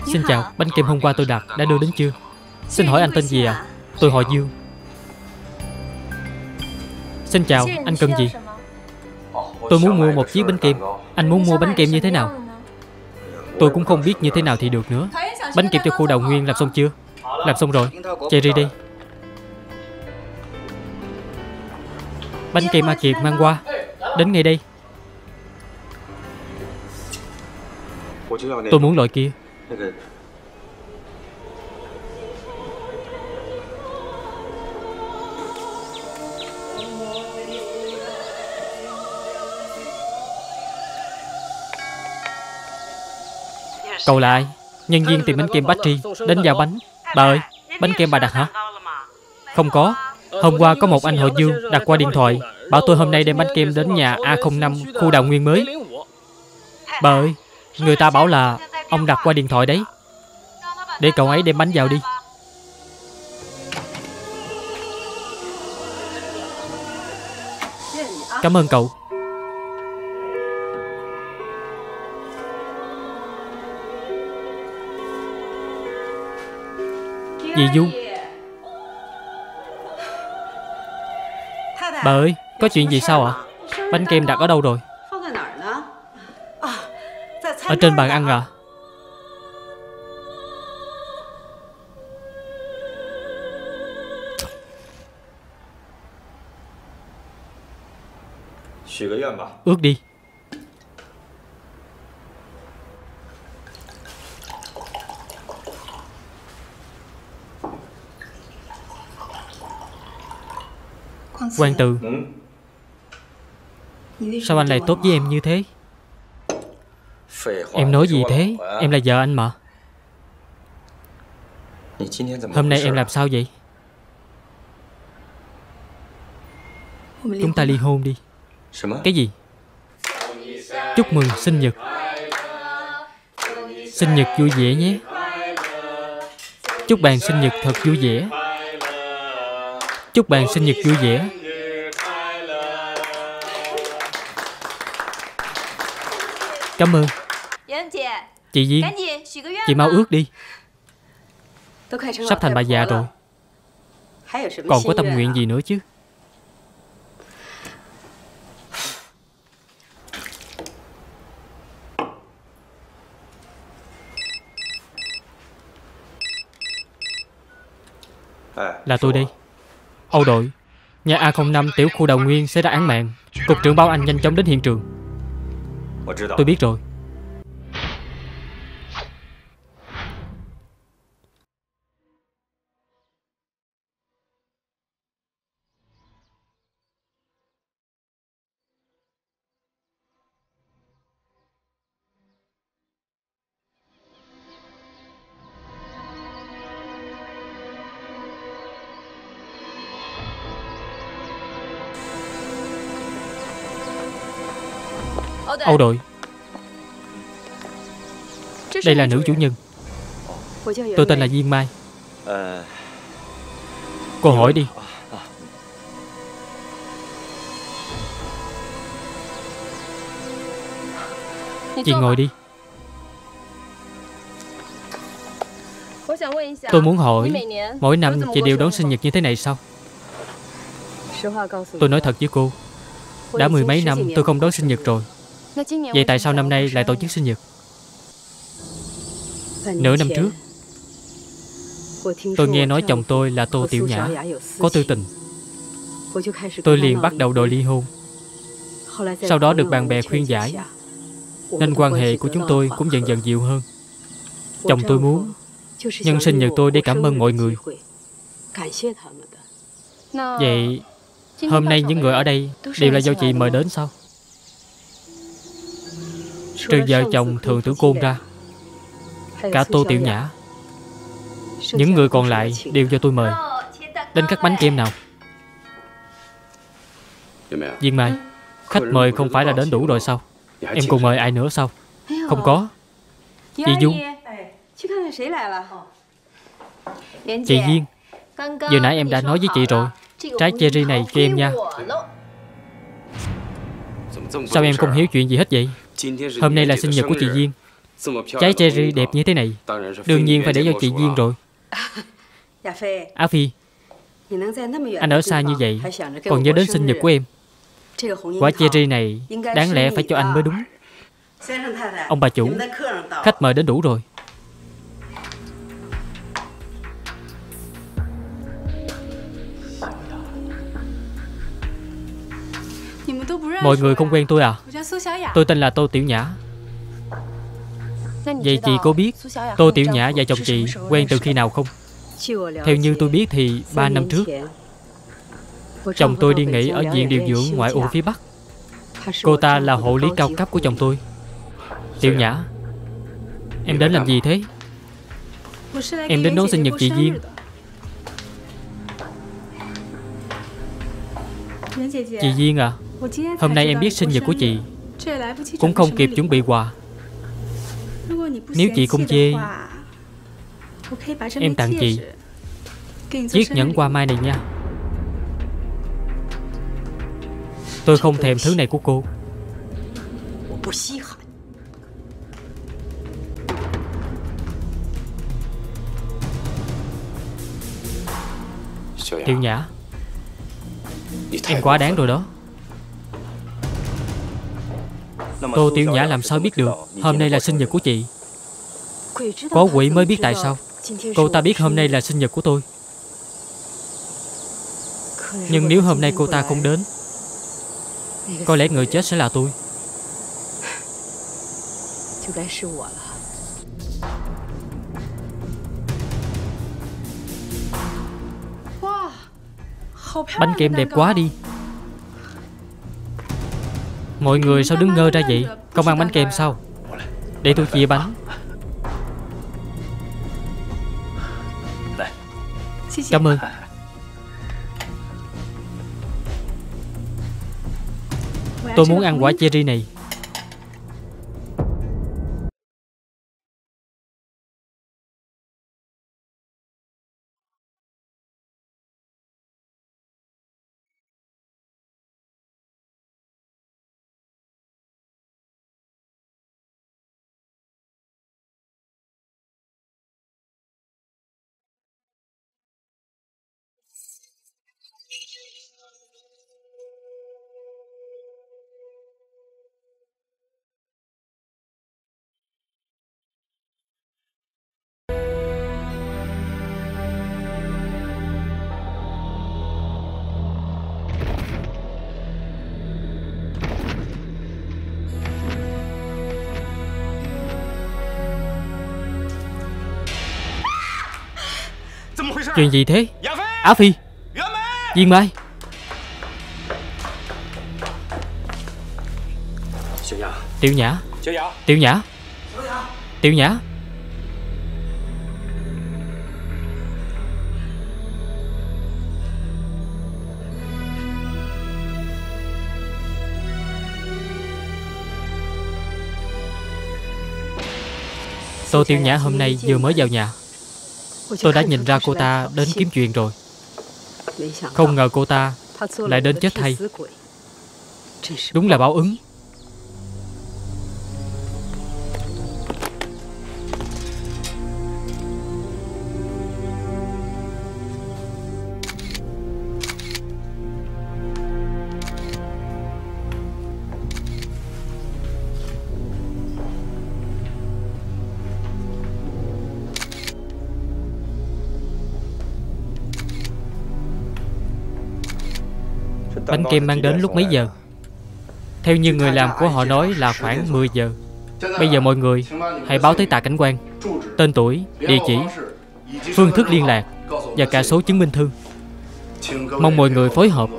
Xin chào, bánh kem hôm qua tôi đặt đã đưa đến chưa? Xin hỏi anh tên gì ạ? Tôi họ Dương. Xin chào, anh cần gì? Tôi muốn mua một chiếc bánh kem. Anh muốn mua bánh kem như thế nào? Tôi cũng không biết như thế nào thì được nữa. Bánh kem cho khu Đào Nguyên làm xong chưa? Làm xong rồi. Cherry đi. Bánh kem A Kiệt mang qua. Đến ngay đây. Tôi muốn loại kia. Cậu là ai? Nhân viên tìm bánh kem Patri đến giao bánh. Bà ơi, bánh kem bà đặt hả? Không có. Hôm qua có một anh họ Dương đặt qua điện thoại, bảo tôi hôm nay đem bánh kem đến nhà A05 khu Đào Nguyên mới. Bà ơi, người ta bảo là ông đặt qua điện thoại đấy. Để cậu ấy đem bánh vào đi. Cảm ơn cậu. Dì Du. Bà ơi, có chuyện gì sao ạ? Bánh kem đặt ở đâu rồi? Ở trên bàn ăn à? Ước đi. Quang Từ, sao anh lại tốt với em như thế? Em nói gì thế? Em là vợ anh mà. Hôm nay em làm sao vậy? Chúng ta ly hôn đi. Cái gì? Chúc mừng sinh nhật. Sinh nhật vui vẻ nhé. Chúc bạn sinh nhật thật vui vẻ. Chúc bạn sinh nhật vui vẻ. Cảm ơn. Chị Duyên, chị mau ước đi. Sắp thành bà già rồi, còn có tâm nguyện gì nữa chứ? Là tôi đây. Âu đội, nhà A05 tiểu khu Đào Nguyên xảy ra án mạng. Cục trưởng báo anh nhanh chóng đến hiện trường. Tôi biết rồi. Âu đội, đây là nữ chủ nhân. Tôi tên là Viên Mai. Cô hỏi đi. Chị ngồi đi. Tôi muốn hỏi, mỗi năm chị đều đón sinh nhật như thế này sao? Tôi nói thật với cô, đã mười mấy năm tôi không đón sinh nhật rồi. Vậy tại sao năm nay lại tổ chức sinh nhật? Nửa năm trước, tôi nghe nói chồng tôi là Tô Tiểu Nhã có tư tình. Tôi liền bắt đầu đòi ly hôn. Sau đó được bạn bè khuyên giải, nên quan hệ của chúng tôi cũng dần dần dịu hơn. Chồng tôi muốn nhân sinh nhật tôi để cảm ơn mọi người. Vậy hôm nay những người ở đây đều là do chị mời đến sao? Trừ vợ chồng Thường Tử Côn ra, cả Tô Tiểu Nhã, những người còn lại đều do tôi mời. Đến cắt bánh kem nào. Viên Mai, khách mời không phải là đến đủ rồi sao? Em còn mời ai nữa sao? Không có. Chị Du. Chị Duyên, vừa nãy em đã nói với chị rồi, trái cherry này cho em nha. Sao em không hiểu chuyện gì hết vậy? Hôm nay là sinh nhật của chị Duyên, Trái cherry đẹp như thế này, đương nhiên phải để cho chị Duyên rồi. Á Phi, anh ở xa như vậy còn nhớ đến sinh nhật của em. Quả cherry này đáng lẽ phải cho anh mới đúng. Ông bà chủ, khách mời đến đủ rồi. Mọi người không quen tôi à? Tôi tên là Tô Tiểu Nhã. Vậy chị có biết Tô Tiểu Nhã và chồng chị quen từ khi nào không? Theo như tôi biết thì 3 năm trước, chồng tôi đi nghỉ ở viện điều dưỡng ngoại ô phía Bắc. Cô ta là hộ lý cao cấp của chồng tôi. Tiểu Nhã, em đến làm gì thế? Em đến đón sinh nhật chị Duyên. Chị Duyên à, hôm nay em biết sinh nhật của chị, cũng không kịp chuẩn bị quà. Nếu chị không chê, em tặng chị chiếc nhẫn hoa mai này nha. Tôi không thèm thứ này của cô. Tiểu Nhã, em quá đáng rồi đó. Tô Tiểu Nhã làm sao biết được hôm nay là sinh nhật của chị? Có quỷ mới biết tại sao cô ta biết hôm nay là sinh nhật của tôi. Nhưng nếu hôm nay cô ta không đến, có lẽ người chết sẽ là tôi. Bánh kem đẹp quá đi. Mọi người sao đứng ngơ ra vậy? Không ăn bánh kem sao? Để tôi chia bánh. Cảm ơn. Tôi muốn ăn quả cherry này. Chuyện gì thế? Á Phi, Duyên Mai. Tiểu Nhã, Tiểu Nhã, Tiểu Nhã. Tô Tiểu Nhã hôm nay vừa mới vào nhà. Tôi đã nhìn ra cô ta đến kiếm chuyện rồi. Không ngờ cô ta lại đến chết thay. Đúng là báo ứng. Bánh kem mang đến lúc mấy giờ? Theo như người làm của họ nói là khoảng 10 giờ. Bây giờ mọi người hãy báo tới Tạ Cảnh quan, tên tuổi, địa chỉ, phương thức liên lạc và cả số chứng minh thư. Mong mọi người phối hợp.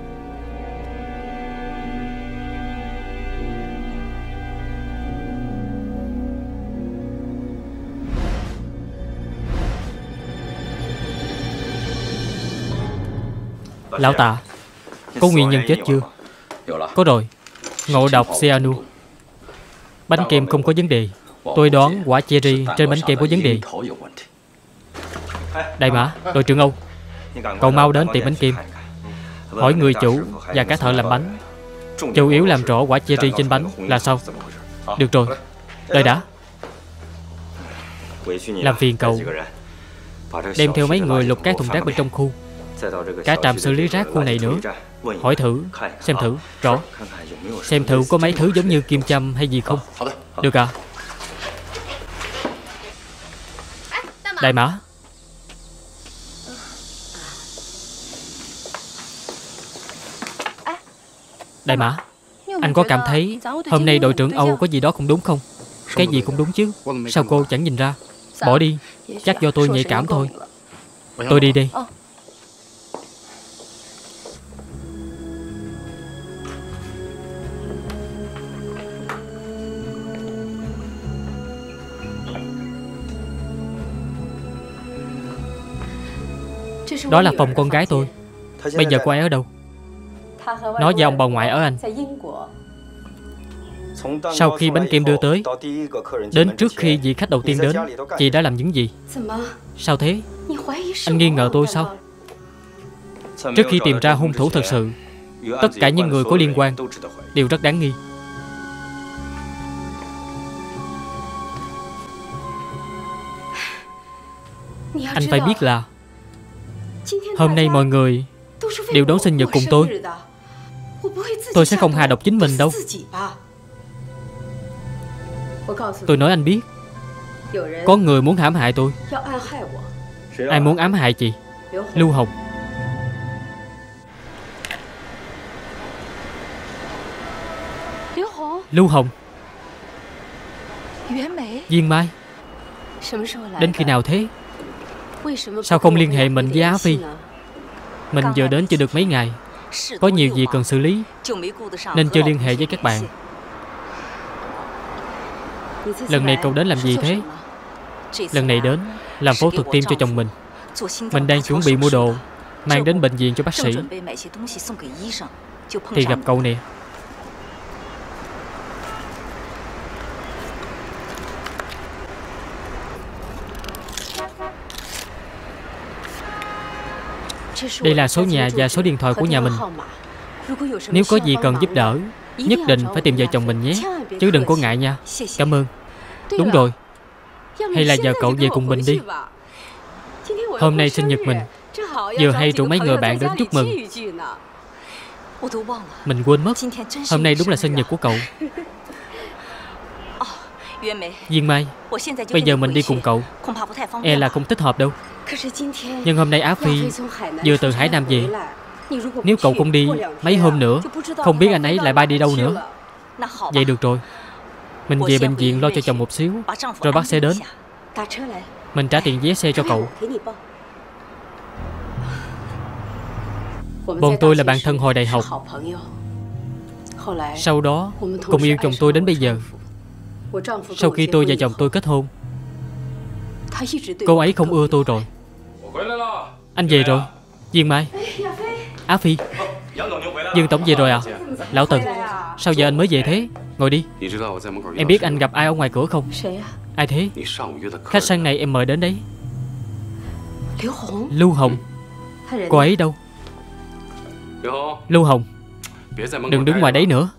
Lão Tạ, có nguyên nhân chết chưa? Có rồi, ngộ độc cyanur. Bánh kem không có vấn đề. Tôi đoán quả cherry trên bánh kem có vấn đề. Đại Mã, đội trưởng Âu, cậu mau đến tiệm bánh kem, hỏi người chủ và cả thợ làm bánh. Chủ yếu làm rõ quả cherry trên bánh là sao? Được rồi, đợi đã. Làm phiền cậu đem theo mấy người lục các thùng rác bên trong khu, cả trạm xử lý rác khu này nữa. Hỏi thử, xem thử rõ, xem thử có mấy thứ giống như kim châm hay gì không. Được à? Đại Mã, Đại Mã, anh có cảm thấy hôm nay đội trưởng Âu có gì đó không đúng không? Cái gì cũng đúng chứ. Sao cô chẳng nhìn ra? Bỏ đi, chắc do tôi nhạy cảm thôi. Tôi đi đây. Đó là phòng con gái tôi. Bây giờ cô ấy ở đâu? Nó và ông bà ngoại ở Anh. Sau khi bánh kem đưa tới, đến trước khi vị khách đầu tiên đến, chị đã làm những gì? Sao thế? Anh nghi ngờ tôi sao? Trước khi tìm ra hung thủ thật sự, tất cả những người có liên quan đều rất đáng nghi. Anh phải biết là hôm nay mọi người đều đón sinh nhật cùng tôi. Tôi sẽ không hạ độc chính mình đâu. Tôi nói anh biết, có người muốn hãm hại tôi. Ai muốn ám hại chị? Lưu Hồng. Lưu Hồng. Viên Mai. Đến khi nào thế? Sao không liên hệ mình với Á Phi? Mình vừa đến chưa được mấy ngày, có nhiều việc cần xử lý, nên chưa liên hệ với các bạn. Lần này cậu đến làm gì thế? Lần này đến làm phẫu thuật tim cho chồng mình. Mình đang chuẩn bị mua đồ mang đến bệnh viện cho bác sĩ, thì gặp cậu nè. Đây là số nhà và số điện thoại của nhà mình. Nếu có gì cần giúp đỡ, nhất định phải tìm vợ chồng mình nhé, chứ đừng có ngại nha. Cảm ơn. Đúng rồi, hay là giờ cậu về cùng mình đi. Hôm nay sinh nhật mình, vừa hay rủ mấy người bạn đến chúc mừng. Mình quên mất, hôm nay đúng là sinh nhật của cậu. Viên Mai, bây giờ mình đi cùng cậu e là không thích hợp đâu. Nhưng hôm nay Á Phi vừa từ Hải Nam về. Nếu cậu không đi, mấy hôm nữa không biết anh ấy lại bay đi đâu nữa. Vậy được rồi, mình về bệnh viện lo cho chồng một xíu, rồi bác sẽ đến. Mình trả tiền vé xe cho cậu. Bọn tôi là bạn thân hồi đại học. Sau đó cùng yêu chồng tôi đến bây giờ. Sau khi tôi và chồng tôi kết hôn, cô ấy không ưa tôi rồi. Anh về rồi. Viên Mai, Á Phi, Dương tổng về rồi à? Lão Tần, sao giờ anh mới về thế? Ngồi đi. Em biết anh gặp ai ở ngoài cửa không? Ai thế? Khách sang này em mời đến đấy. Lưu Hồng. Cô ấy đâu? Lưu Hồng, đừng đứng ngoài đấy nữa.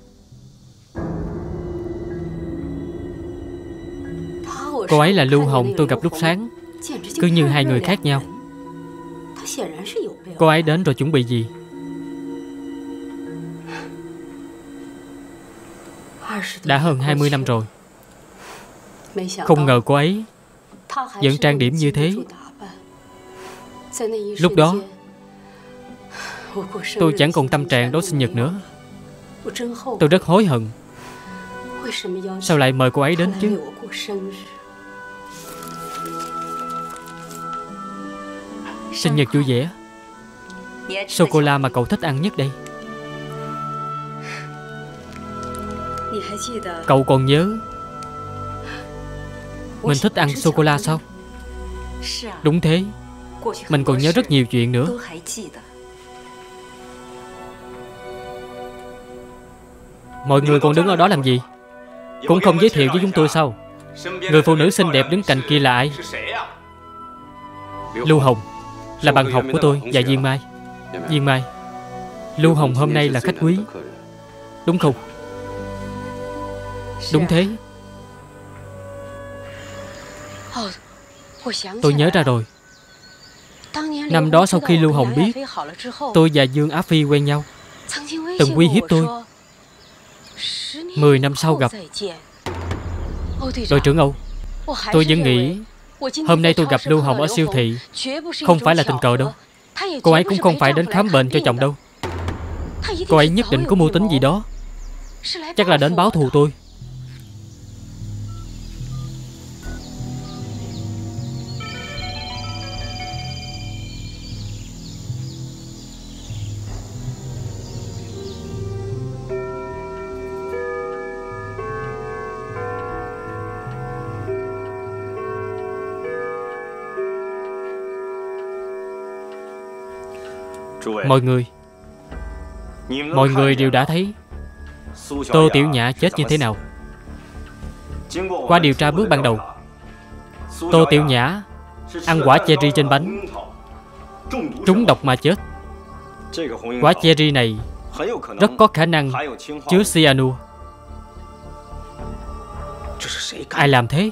Cô ấy là Lưu Hồng tôi gặp lúc sáng, cứ như hai người khác nhau. Cô ấy đến rồi chuẩn bị gì? Đã hơn 20 năm rồi. Không ngờ cô ấy vẫn trang điểm như thế. Lúc đó tôi chẳng còn tâm trạng đón sinh nhật nữa. Tôi rất hối hận. Sao lại mời cô ấy đến chứ? Sinh nhật vui vẻ. Sô-cô-la mà cậu thích ăn nhất đây. Cậu còn nhớ mình thích ăn sô-cô-la sao? Đúng thế, mình còn nhớ rất nhiều chuyện nữa. Mọi người còn đứng ở đó làm gì? Cũng không giới thiệu với chúng tôi sao? Người phụ nữ xinh đẹp đứng cạnh kia là ai? Lưu Hồng, là bạn học của tôi và Viên Mai. Viên Mai, Lưu Hồng hôm nay là khách quý, đúng không? Đúng thế. Tôi nhớ ra rồi. Năm đó sau khi Lưu Hồng biết tôi và Dương Á Phi quen nhau, từng uy hiếp tôi. 10 năm sau gặp. Đội trưởng Âu, tôi vẫn nghĩ hôm nay tôi gặp Lưu Hồng ở siêu thị không phải là tình cờ đâu. Cô ấy cũng không phải đến khám bệnh cho chồng đâu. Cô ấy nhất định có mưu tính gì đó. Chắc là đến báo thù tôi. Mọi người đều đã thấy Tô Tiểu Nhã chết như thế nào. Qua điều tra bước ban đầu, Tô Tiểu Nhã ăn quả cherry trên bánh, trúng độc mà chết. Quả cherry này rất có khả năng chứa cyanua. Ai làm thế?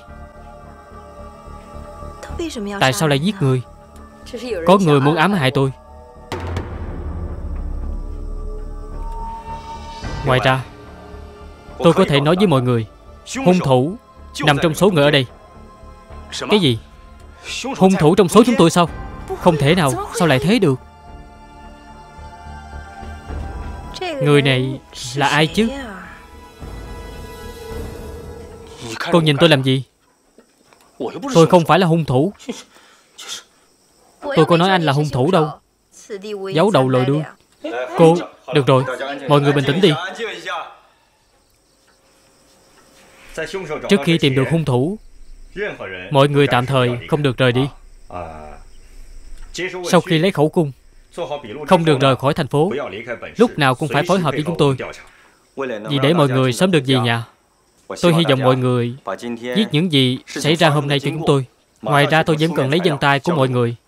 Tại sao lại giết người? Có người muốn ám hại tôi. Ngoài ra, tôi có thể nói với mọi người, hung thủ nằm trong số người ở đây. Cái gì? Hung thủ trong số chúng tôi sao? Không thể nào, sao lại thế được? Người này là ai chứ? Cô nhìn tôi làm gì? Tôi không phải là hung thủ. Tôi có nói anh là hung thủ đâu. Giấu đầu lòi đuôi. Cô, được rồi, mọi người bình tĩnh đi. Trước khi tìm được hung thủ, mọi người tạm thời không được rời đi. Sau khi lấy khẩu cung, không được rời khỏi thành phố. Lúc nào cũng phải phối hợp với chúng tôi. Vì để mọi người sớm được về nhà, tôi hy vọng mọi người viết những gì xảy ra hôm nay cho chúng tôi. Ngoài ra tôi vẫn cần lấy vân tay của mọi người.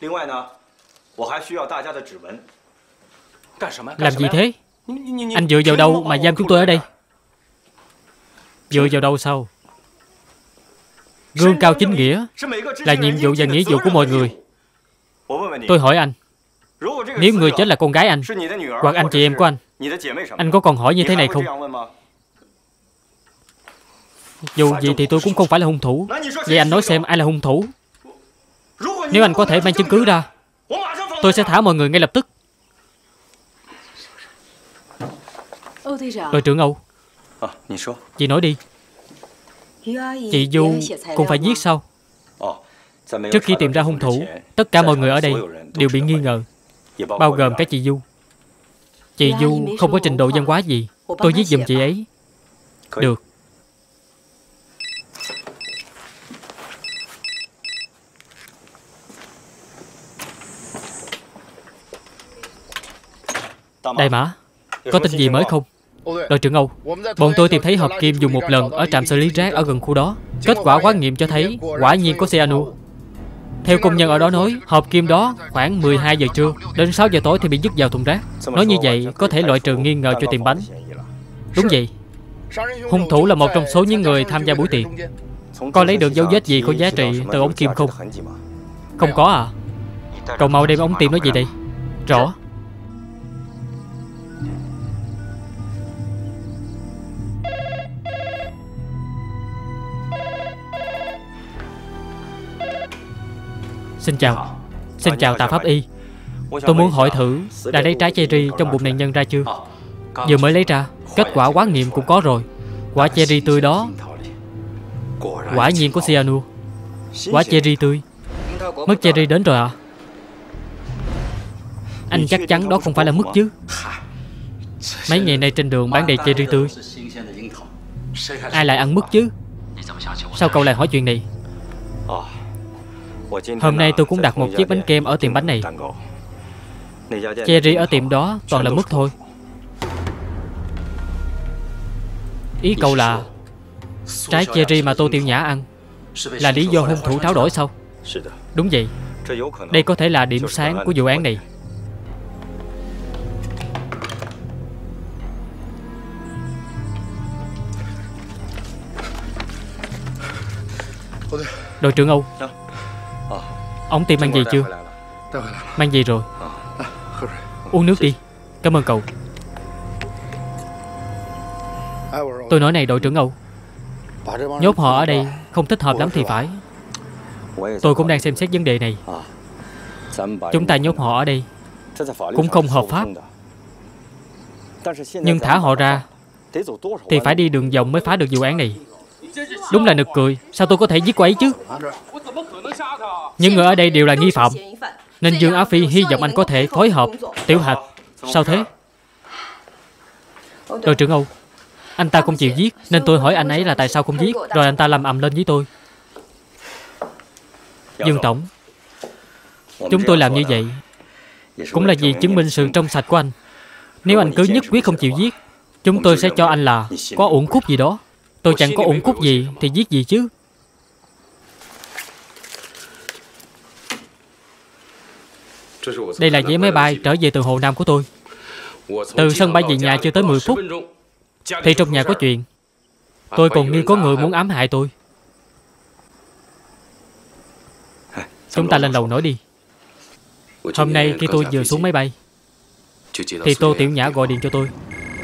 Làm gì thế? Anh dựa vào đâu mà giam chúng tôi ở đây? Dựa vào đâu sao? Gương cao chính nghĩa là nhiệm vụ và nghĩa vụ của mọi người. Tôi hỏi anh, nếu người chết là con gái anh hoặc anh chị em của anh có còn hỏi như thế này không? Dù gì thì tôi cũng không phải là hung thủ. Vậy anh nói xem ai là hung thủ? Nếu anh có thể mang chứng cứ ra, tôi sẽ thả mọi người ngay lập tức. Đội trưởng Âu, chị nói đi. Chị Du cũng phải giết sao? Trước khi tìm ra hung thủ, tất cả mọi người ở đây đều bị nghi ngờ, bao gồm cả chị Du. Chị Du không có trình độ văn hóa gì. Tôi giết giùm chị ấy. Được. Đại Mã, có tin gì mới không? Đội trưởng Âu, bọn tôi tìm thấy hộp kim dùng một lần ở trạm xử lý rác ở gần khu đó. Kết quả hóa nghiệm cho thấy quả nhiên có cyanua. Theo công nhân ở đó nói, hộp kim đó khoảng 12 giờ trưa đến 6 giờ tối thì bị vứt vào thùng rác. Nói như vậy có thể loại trừ nghi ngờ cho tiệm bánh. Đúng vậy. Hung thủ là một trong số những người tham gia buổi tiệc. Có lấy được dấu vết gì có giá trị từ ống kim không? Không có à? Cậu mau đem ống tim nó về đây. Rõ. Xin chào. Xin chào Tạ Pháp Y. Tôi muốn hỏi thử đã lấy trái cherry trong bụng nạn nhân ra chưa? Vừa mới lấy ra. Kết quả hóa nghiệm cũng có rồi. Quả cherry tươi đó quả nhiên có cyanua. Quả cherry tươi. Mứt cherry đến rồi à? Anh chắc chắn đó không phải là mứt chứ? Mấy ngày nay trên đường bán đầy cherry tươi. Ai lại ăn mứt chứ? Sao cậu lại hỏi chuyện này? Hôm nay tôi cũng đặt một chiếc bánh kem ở tiệm bánh này. Cherry ở tiệm đó toàn là mứt thôi. Ý cậu là trái cherry mà Tô Tiểu Nhã ăn là lý do hung thủ tháo đổi sao? Đúng vậy. Đây có thể là điểm sáng của vụ án này. Đội trưởng Âu, ống tiêm mang gì chưa? Mang gì rồi? Uống nước đi. Cảm ơn cậu. Tôi nói này đội trưởng Âu, nhốt họ ở đây không thích hợp lắm thì phải. Tôi cũng đang xem xét vấn đề này. Chúng ta nhốt họ ở đây cũng không hợp pháp, nhưng thả họ ra thì phải đi đường vòng mới phá được vụ án này. Đúng là nực cười. Sao tôi có thể giết cô ấy chứ? Những người ở đây đều là nghi phạm, nên Dương Á Phi hy vọng anh có thể phối hợp. Tiểu Hạch, sao thế? Đội trưởng Âu, anh ta không chịu giết, nên tôi hỏi anh ấy là tại sao không giết. Rồi anh ta làm ầm lên với tôi. Dương Tổng, chúng tôi làm như vậy cũng là vì chứng minh sự trong sạch của anh. Nếu anh cứ nhất quyết không chịu giết, chúng tôi sẽ cho anh là có uẩn khúc gì đó. Tôi chẳng có uẩn khúc gì thì giết gì chứ. Đây là vé máy bay trở về từ Hồ Nam của tôi. Từ sân bay về nhà chưa tới 10 phút thì trong nhà có chuyện. Tôi còn nghi có người muốn ám hại tôi. Chúng ta lên lầu nói đi. Hôm nay khi tôi vừa xuống máy bay thì Tô Tiểu Nhã gọi điện cho tôi.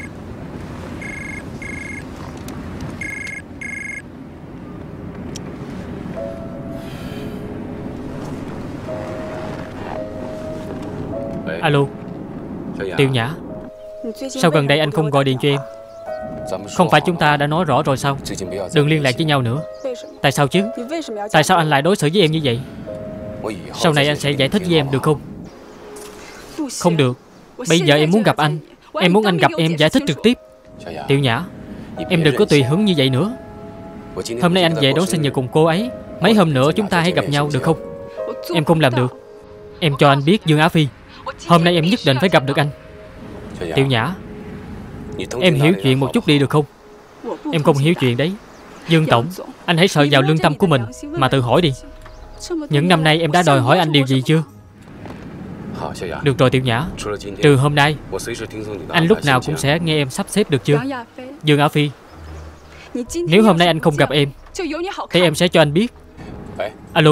Alo, Tiểu Nhã, sao gần đây anh không gọi điện cho em? Không phải chúng ta đã nói rõ rồi sao? Đừng liên lạc với nhau nữa. Tại sao chứ? Tại sao anh lại đối xử với em như vậy? Sau này anh sẽ giải thích với em được không? Không được. Bây giờ em muốn gặp anh. Em muốn anh gặp em giải thích trực tiếp. Tiểu Nhã, em đừng có tùy hứng như vậy nữa. Hôm nay anh về đón sinh nhật cùng cô ấy. Mấy hôm nữa chúng ta hãy gặp nhau được không? Em không làm được. Em cho anh biết Dương Á Phi, hôm nay em nhất định phải gặp được anh. Tiểu Nhã, em hiểu chuyện một chút đi được không? Em không hiểu chuyện đấy. Dương Tổng, anh hãy sợ vào lương tâm của mình mà tự hỏi đi. Những năm nay em đã đòi hỏi anh điều gì chưa? Được rồi Tiểu Nhã, trừ hôm nay, anh lúc nào cũng sẽ nghe em sắp xếp được chưa? Dương Á Phi, nếu hôm nay anh không gặp em thì em sẽ cho anh biết. Alo.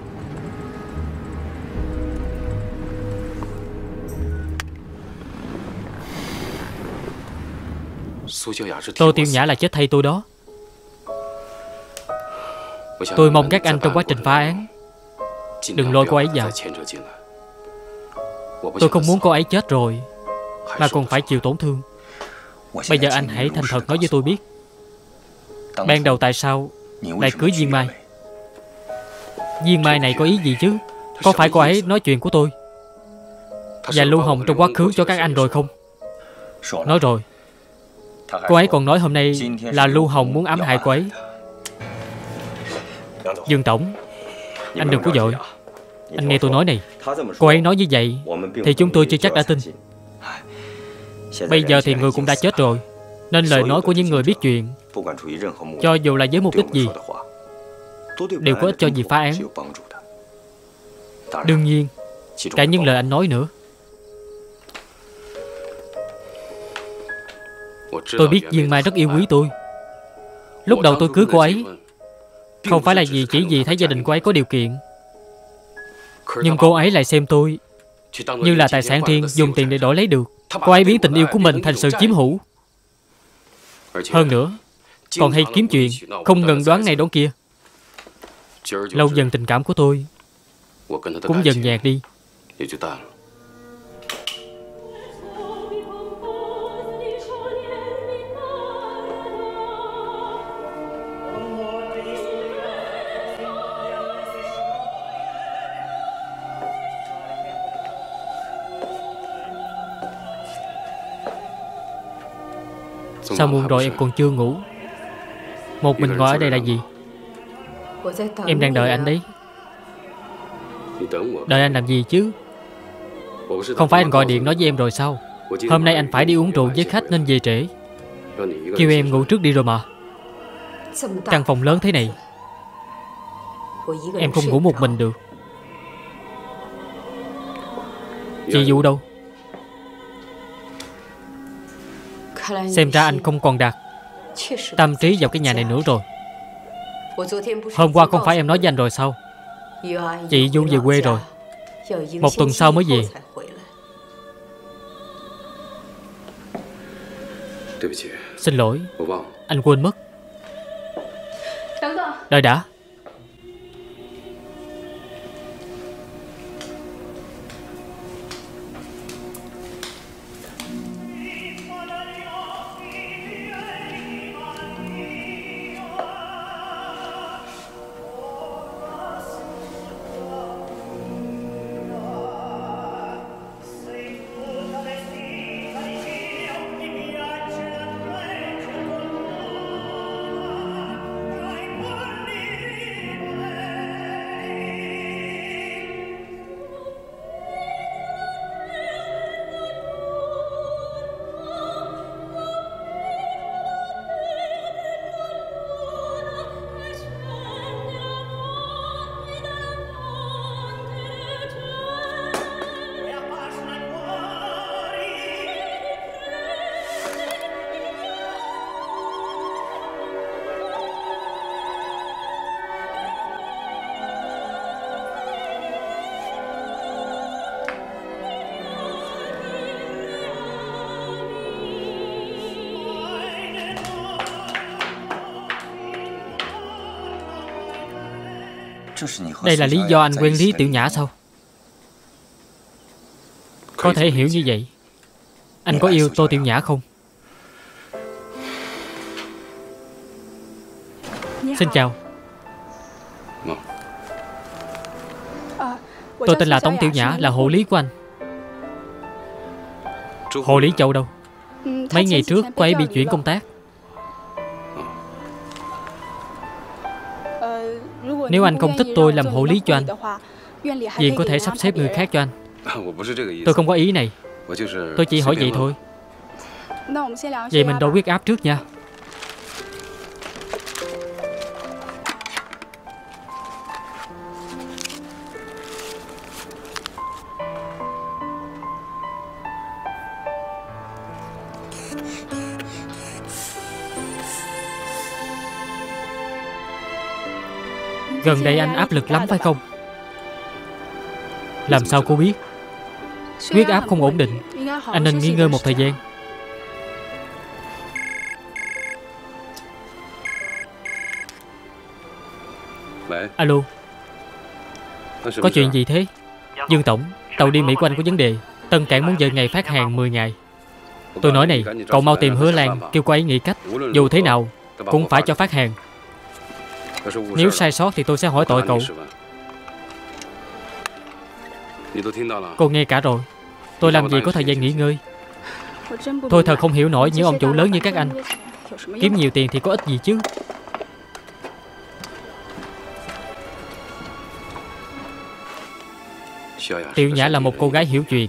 Tô Tiểu Nhã là chết thay tôi đó. Tôi mong các anh trong quá trình phá án đừng lôi cô ấy vào. Tôi không muốn cô ấy chết rồi mà còn phải chịu tổn thương. Bây giờ anh hãy thành thật nói với tôi biết, ban đầu tại sao lại cưới Viên Mai? Viên Mai này có ý gì chứ? Có phải cô ấy nói chuyện của tôi và Lưu Hồng trong quá khứ cho các anh rồi không? Nói rồi. Cô ấy còn nói hôm nay là Lưu Hồng muốn ám hại cô ấy. Dương Tổng, anh đừng có vội. Anh nghe tôi nói này. Cô ấy nói như vậy thì chúng tôi chưa chắc đã tin. Bây giờ thì người cũng đã chết rồi, nên lời nói của những người biết chuyện, cho dù là với mục đích gì, đều có ích cho việc phá án. Đương nhiên, cả những lời anh nói nữa. Tôi biết Viên Mai rất yêu quý tôi. Lúc đầu tôi cưới cô ấy không phải là chỉ vì thấy gia đình cô ấy có điều kiện, nhưng cô ấy lại xem tôi như là tài sản riêng, dùng tiền để đổi lấy được. Cô ấy biến tình yêu của mình thành sự chiếm hữu. Hơn nữa, còn hay kiếm chuyện, không ngừng đoán này đoán kia. Lâu dần tình cảm của tôi cũng dần nhạt đi. Sao muộn rồi em còn chưa ngủ? Một mình ngồi ở đây là gì? Em đang đợi anh đấy. Đợi anh làm gì chứ? Không phải anh gọi điện nói với em rồi sao? Hôm nay anh phải đi uống rượu với khách nên về trễ. Kêu em ngủ trước đi rồi mà. Căn phòng lớn thế này, em không ngủ một mình được. Chị Vũ đâu? Xem ra anh không còn đặt tâm trí vào cái nhà này nữa rồi. Hôm qua không phải em nói với anh rồi sao? Chị Du về quê rồi. 1 tuần sau mới về. Xin lỗi, anh quên mất. Đợi đã. Đây là lý do anh quen Lý Tiểu Nhã sao? Có thể hiểu như vậy. Anh có yêu Tô Tiểu Nhã không? Xin chào. Tôi tên là Tống Tiểu Nhã, là hộ lý của anh. Hộ lý Châu đâu? Mấy ngày trước cô ấy bị chuyển công tác. Nếu anh không thích tôi làm hộ lý cho anh, viện có thể sắp xếp người khác cho anh. Tôi không có ý này. Tôi chỉ hỏi vậy thôi. Vậy mình đo huyết áp trước nha. Gần đây anh áp lực lắm phải không? Làm sao cô biết? Huyết áp không ổn định, anh nên nghỉ ngơi một thời gian. Alo. Có chuyện gì thế? Dương Tổng, tàu đi Mỹ của anh có vấn đề. Tân Cảng muốn dời ngày phát hàng 10 ngày. Tôi nói này, cậu mau tìm Hứa Lan, kêu cô ấy nghĩ cách. Dù thế nào cũng phải cho phát hàng. Nếu sai sót thì tôi sẽ hỏi tội cậu. Cô nghe cả rồi. Tôi làm gì có thời gian nghỉ ngơi. Tôi thật không hiểu nổi những ông chủ lớn như các anh. Kiếm nhiều tiền thì có ích gì chứ. Tiểu Nhã là một cô gái hiểu chuyện.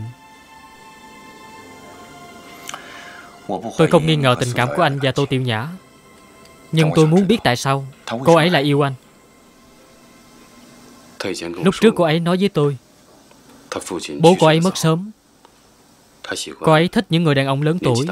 Tôi không nghi ngờ tình cảm của anh và Tô Tiểu Nhã. Nhưng tôi muốn biết tại sao cô ấy lại yêu anh. Lúc trước cô ấy nói với tôi, bố cô ấy mất sớm. Cô ấy thích những người đàn ông lớn tuổi.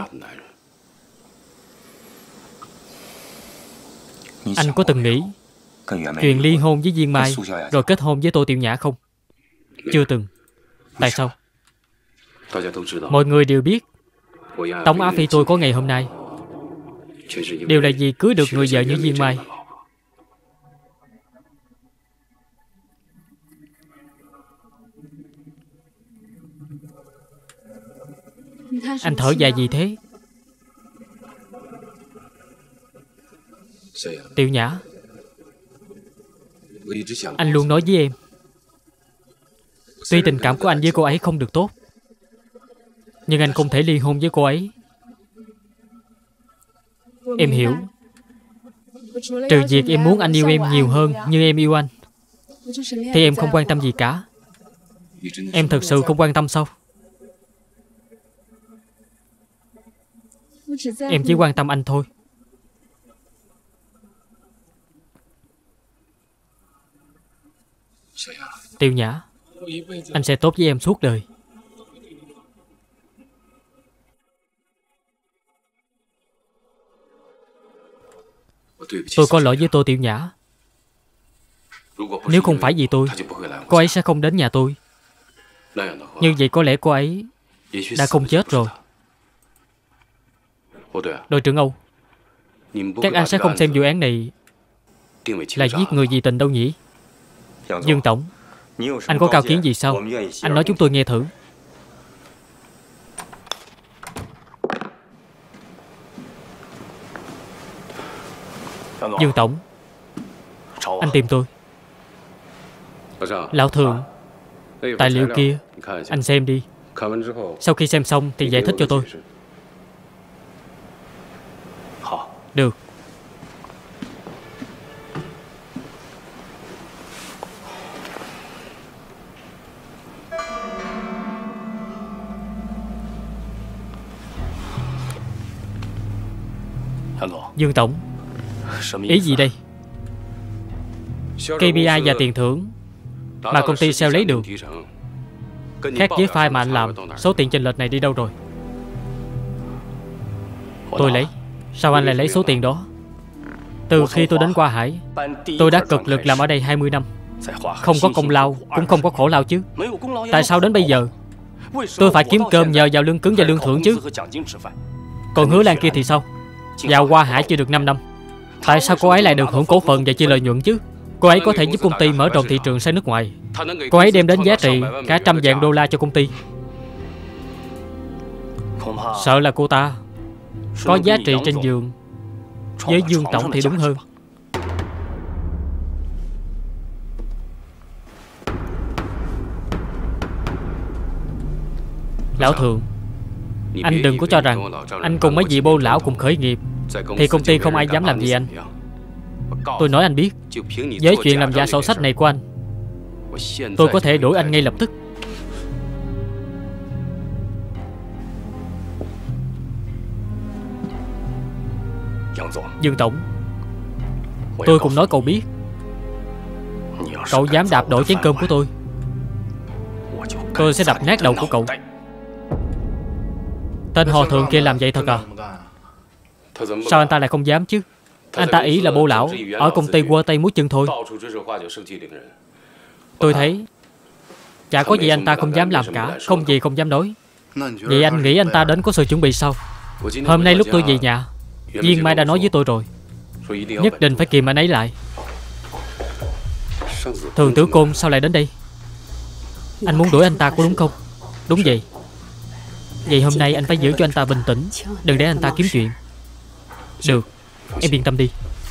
Anh có từng nghĩ chuyện ly hôn với Viên Mai rồi kết hôn với Tô Tiểu Nhã không? Chưa từng. Tại sao? Mọi người đều biết Tống Á Phi tôi có ngày hôm nay đều là vì cưới được người vợ như Viên Mai. Anh thở dài gì thế? Tiểu Nhã, anh luôn nói với em, tuy tình cảm của anh với cô ấy không được tốt, nhưng anh không thể ly hôn với cô ấy. Em hiểu. Trừ việc em muốn anh yêu em nhiều hơn như em yêu anh, thì em không quan tâm gì cả. Em thật sự không quan tâm sao? Em chỉ quan tâm anh thôi. Tiểu Nhã, anh sẽ tốt với em suốt đời. Tôi có lỗi với Tô Tiểu Nhã. Nếu không phải vì tôi, cô ấy sẽ không đến nhà tôi. Như vậy có lẽ cô ấy đã không chết rồi. Đội trưởng Âu, các anh sẽ không xem vụ án này là giết người vì tình đâu nhỉ? Dương Tổng, anh có cao kiến gì sao? Anh nói chúng tôi nghe thử. Dương Tổng, anh tìm tôi. Lão Thường, tài liệu kia anh xem đi. Sau khi xem xong thì giải thích cho tôi. Được. Dương Tổng, ý gì đây? KPI và tiền thưởng mà công ty sale lấy được khác với file mà anh làm. Số tiền chênh lệch này đi đâu rồi? Tôi lấy. Sao anh lại lấy số tiền đó? Từ khi tôi đến Qua Hải, tôi đã cực lực làm ở đây 20 năm. Không có công lao, cũng không có khổ lao chứ. Tại sao đến bây giờ tôi phải kiếm cơm nhờ vào lương cứng và lương thưởng chứ? Còn Hứa Lan kia thì sao? Vào Qua Hải chưa được 5 năm. Tại sao cô ấy lại được hưởng cổ phần và chia lợi nhuận chứ? Cô ấy có thể giúp công ty mở rộng thị trường sang nước ngoài. Cô ấy đem đến giá trị cả trăm vạn đô la cho công ty. Sợ là cô ta có giá trị trên giường với Dương Tổng thì đúng hơn. Lão Thường, anh đừng có cho rằng anh cùng mấy vị bô lão cùng khởi nghiệp thì công ty không ai dám làm gì anh. Tôi nói anh biết, với chuyện làm giả sổ sách này của anh, tôi có thể đuổi anh ngay lập tức. Dương Tổng, tôi cũng nói cậu biết, cậu dám đạp đổ chén cơm của tôi sẽ đập nát đầu của cậu. Tên Hòa Thượng kia làm vậy thật à? Sao anh ta lại không dám chứ? Anh ta ý là bô lão ở công ty quơ tay múa chân thôi. Tôi thấy chả có gì anh ta không dám làm cả, không gì không dám nói. Vậy anh nghĩ anh ta đến có sự chuẩn bị sao? Hôm nay lúc tôi về nhà, Viên Mai đã nói với tôi rồi, nhất định phải kìm anh ấy lại. Thường Tử Côn sao lại đến đây? Anh muốn đuổi anh ta có đúng không? Đúng vậy. Vậy hôm nay anh phải giữ cho anh ta bình tĩnh, đừng để anh ta kiếm chuyện. Được, em yên tâm đi.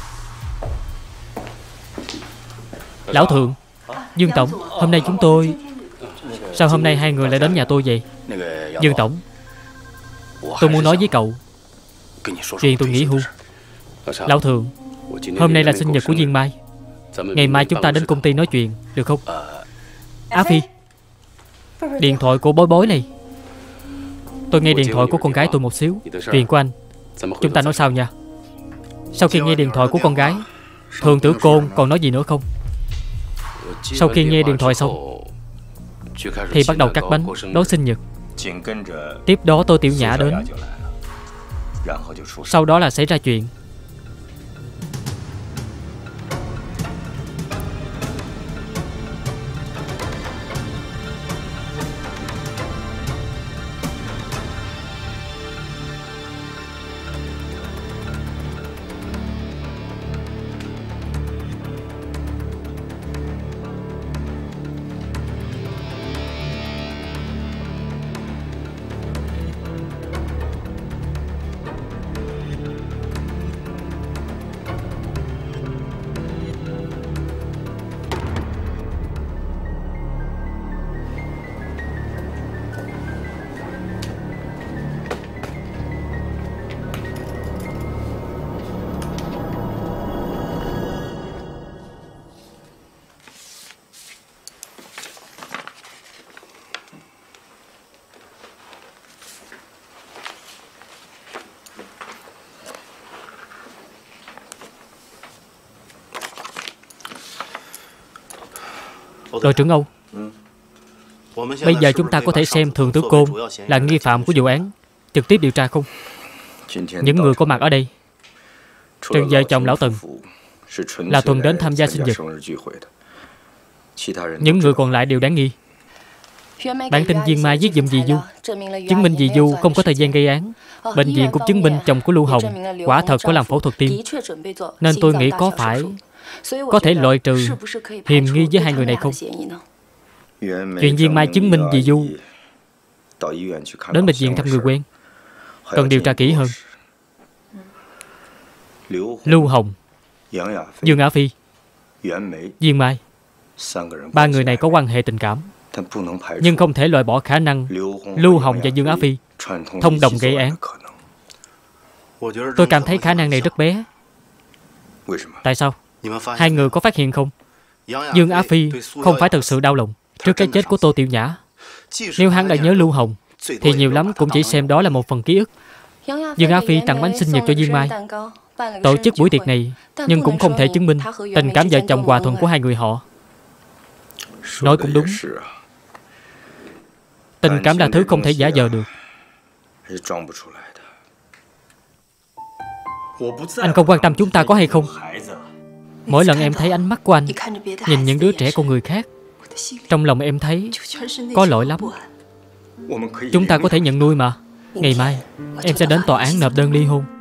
Lão Thượng, Dương Tổng, hôm nay chúng tôi... Sao hôm nay hai người lại đến nhà tôi vậy? Dương Tổng, tôi muốn nói với cậu chuyện tôi nghỉ hưu. Lão Thượng, hôm nay là sinh nhật của Viên Mai. Ngày mai chúng ta đến công ty nói chuyện, được không? Á Phi, điện thoại của bối bối này. Tôi nghe điện thoại của con gái tôi một xíu. Chuyện của anh chúng ta nói sau nha. Sau khi nghe điện thoại của con gái, Thường Tử Côn còn nói gì nữa không? Sau khi nghe điện thoại xong thì bắt đầu cắt bánh đón sinh nhật. Tiếp đó tôi Tiểu Nhã đến. Sau đó là xảy ra chuyện. Đội trưởng Âu, bây giờ chúng ta có thể xem Thường Tử Côn là nghi phạm của vụ án, trực tiếp điều tra không? Những người có mặt ở đây, trừ vợ chồng lão Tần, là thuần đến tham gia sinh nhật. Những người còn lại đều đáng nghi. Bản tin Viên Mai giết giùm dì Du, chứng minh dì Du không có thời gian gây án. Bệnh viện cũng chứng minh chồng của Lưu Hồng quả thật có làm phẫu thuật tim. Nên tôi nghĩ có phải có thể loại trừ hiềm nghi với hai người này không? Chuyện Viên Mai chứng minh dì Du đến bệnh viện thăm người quen cần điều tra kỹ hơn. Lưu Hồng, Dương Á Phi, Viên Mai, ba người này có quan hệ tình cảm, nhưng không thể loại bỏ khả năng Lưu Hồng và Dương Á Phi thông đồng gây án. Tôi cảm thấy khả năng này rất bé. Tại sao? Hai người có phát hiện không? Dương Á Phi không phải thực sự đau lòng trước cái chết của Tô Tiểu Nhã. Nếu hắn đã nhớ Lưu Hồng thì nhiều lắm cũng chỉ xem đó là một phần ký ức. Dương Á Phi tặng bánh sinh nhật cho Viên Mai, tổ chức buổi tiệc này, nhưng cũng không thể chứng minh tình cảm vợ chồng hòa thuận của hai người họ. Nói cũng đúng, tình cảm là thứ không thể giả vờ được. Anh không quan tâm chúng ta có hay không. Mỗi lần em thấy ánh mắt của anh nhìn những đứa trẻ của người khác, trong lòng em thấy có lỗi lắm. Chúng ta có thể nhận nuôi mà. Ngày mai em sẽ đến tòa án nộp đơn ly hôn.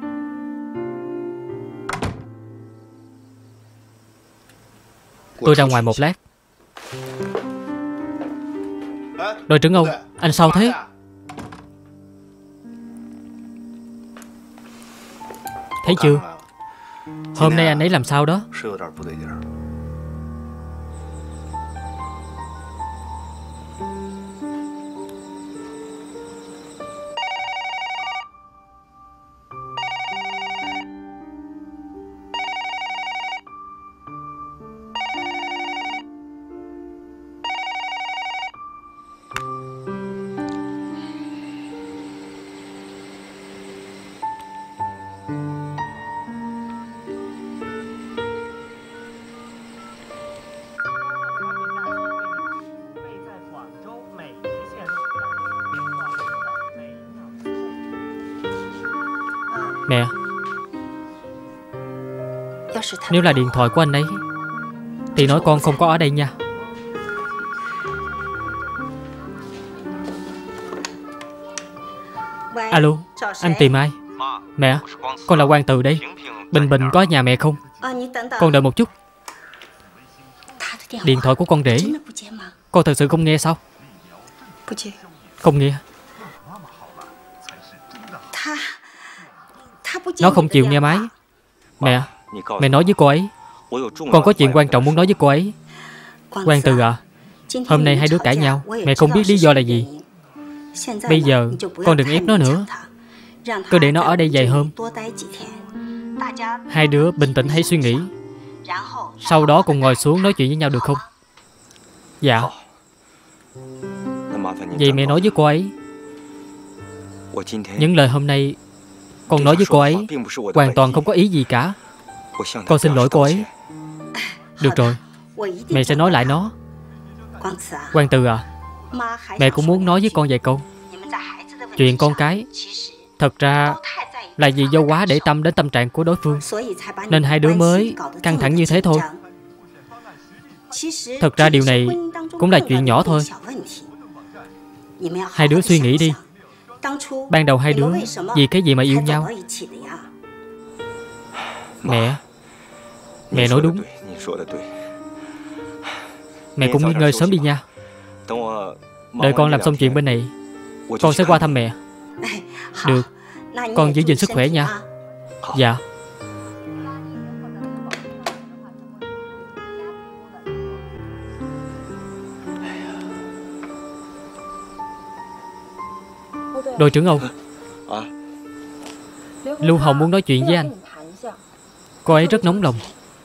Tôi ra ngoài một lát. Đội trưởng Âu, anh sao thế? Thấy chưa? Hôm nay anh ấy làm sao đó? Mẹ, nếu là điện thoại của anh ấy thì nói con không có ở đây nha. Alo, anh tìm ai? Mẹ, con là Quang Từ đây. Bình Bình có ở nhà mẹ không? Con đợi một chút. Điện thoại của con rể con thật sự không nghe sao? Không nghe. Nó không chịu nghe máy. Mẹ nói với cô ấy con có chuyện quan trọng muốn nói với cô ấy. Quang Từ à, hôm nay hai đứa cãi nhau, mẹ không biết lý do là gì. Bây giờ con đừng ép nó nữa, cứ để nó ở đây vài hôm. Hai đứa bình tĩnh hãy suy nghĩ, sau đó cùng ngồi xuống nói chuyện với nhau được không? Dạ. Vậy mẹ nói với cô ấy những lời hôm nay con nói với cô ấy hoàn toàn không có ý gì cả. Con xin lỗi cô ấy. Được rồi, mẹ sẽ nói lại nó. Quang Từ à, mẹ cũng muốn nói với con vài câu. Chuyện con cái thật ra là vì do quá để tâm đến tâm trạng của đối phương, nên hai đứa mới căng thẳng như thế thôi. Thật ra điều này cũng là chuyện nhỏ thôi. Hai đứa suy nghĩ đi, ban đầu hai đứa vì cái gì mà yêu nhau? Mẹ nói đúng. Mẹ cũng nghỉ ngơi sớm đi nha. Đợi con làm xong chuyện bên này, con sẽ qua thăm mẹ. Được, con giữ gìn sức khỏe nha. Dạ. Đội trưởng Âu, Lưu Hồng muốn nói chuyện với anh. Cô ấy rất nóng lòng.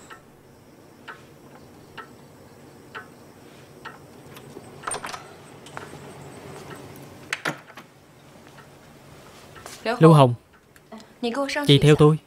Lưu Hồng, chị theo tôi.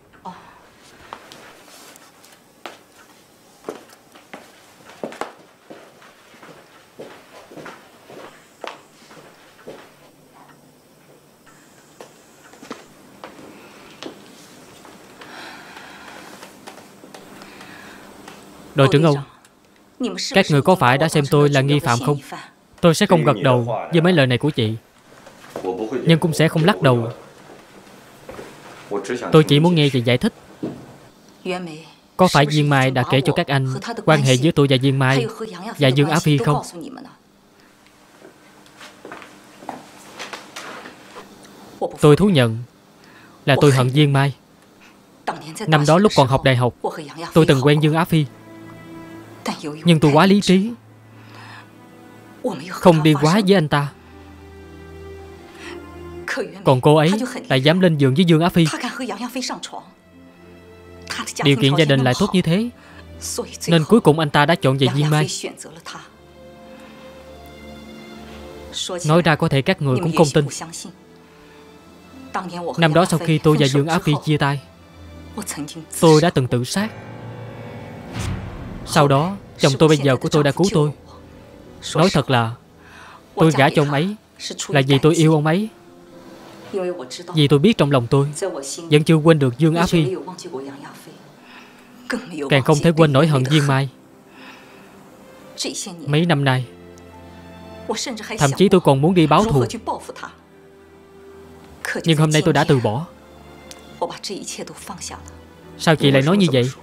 Đội trưởng Âu, Các người có phải đã xem tôi là nghi phạm không? Tôi sẽ không gật đầu với mấy lời này của chị, nhưng cũng sẽ không lắc đầu. Tôi chỉ muốn nghe chị giải thích. Có phải Viên Mai đã kể cho các anh quan hệ giữa tôi và Viên Mai và Dương Á Phi không? Tôi thú nhận là tôi hận Viên Mai. Năm đó lúc còn học đại học, tôi từng quen Dương Á Phi, nhưng tôi quá lý trí, không đi quá với anh ta. Còn cô ấy lại dám lên giường với Dương Á Phi. Điều kiện gia đình lại tốt như thế, nên cuối cùng anh ta đã chọn về Viên Mai. Nói ra có thể các người cũng không tin. Năm đó sau khi tôi và Dương Á Phi chia tay, tôi đã từng tự sát. Sau đó chồng tôi bây giờ của tôi đã cứu tôi. Nói thật là tôi gả cho ông ấy là vì tôi yêu ông ấy, vì tôi biết trong lòng tôi vẫn chưa quên được Dương Á Phi, càng không thể quên nổi hận Viên Mai. Mấy năm nay, thậm chí tôi còn muốn đi báo thù, nhưng hôm nay tôi đã từ bỏ. Sao chị lại nói như vậy?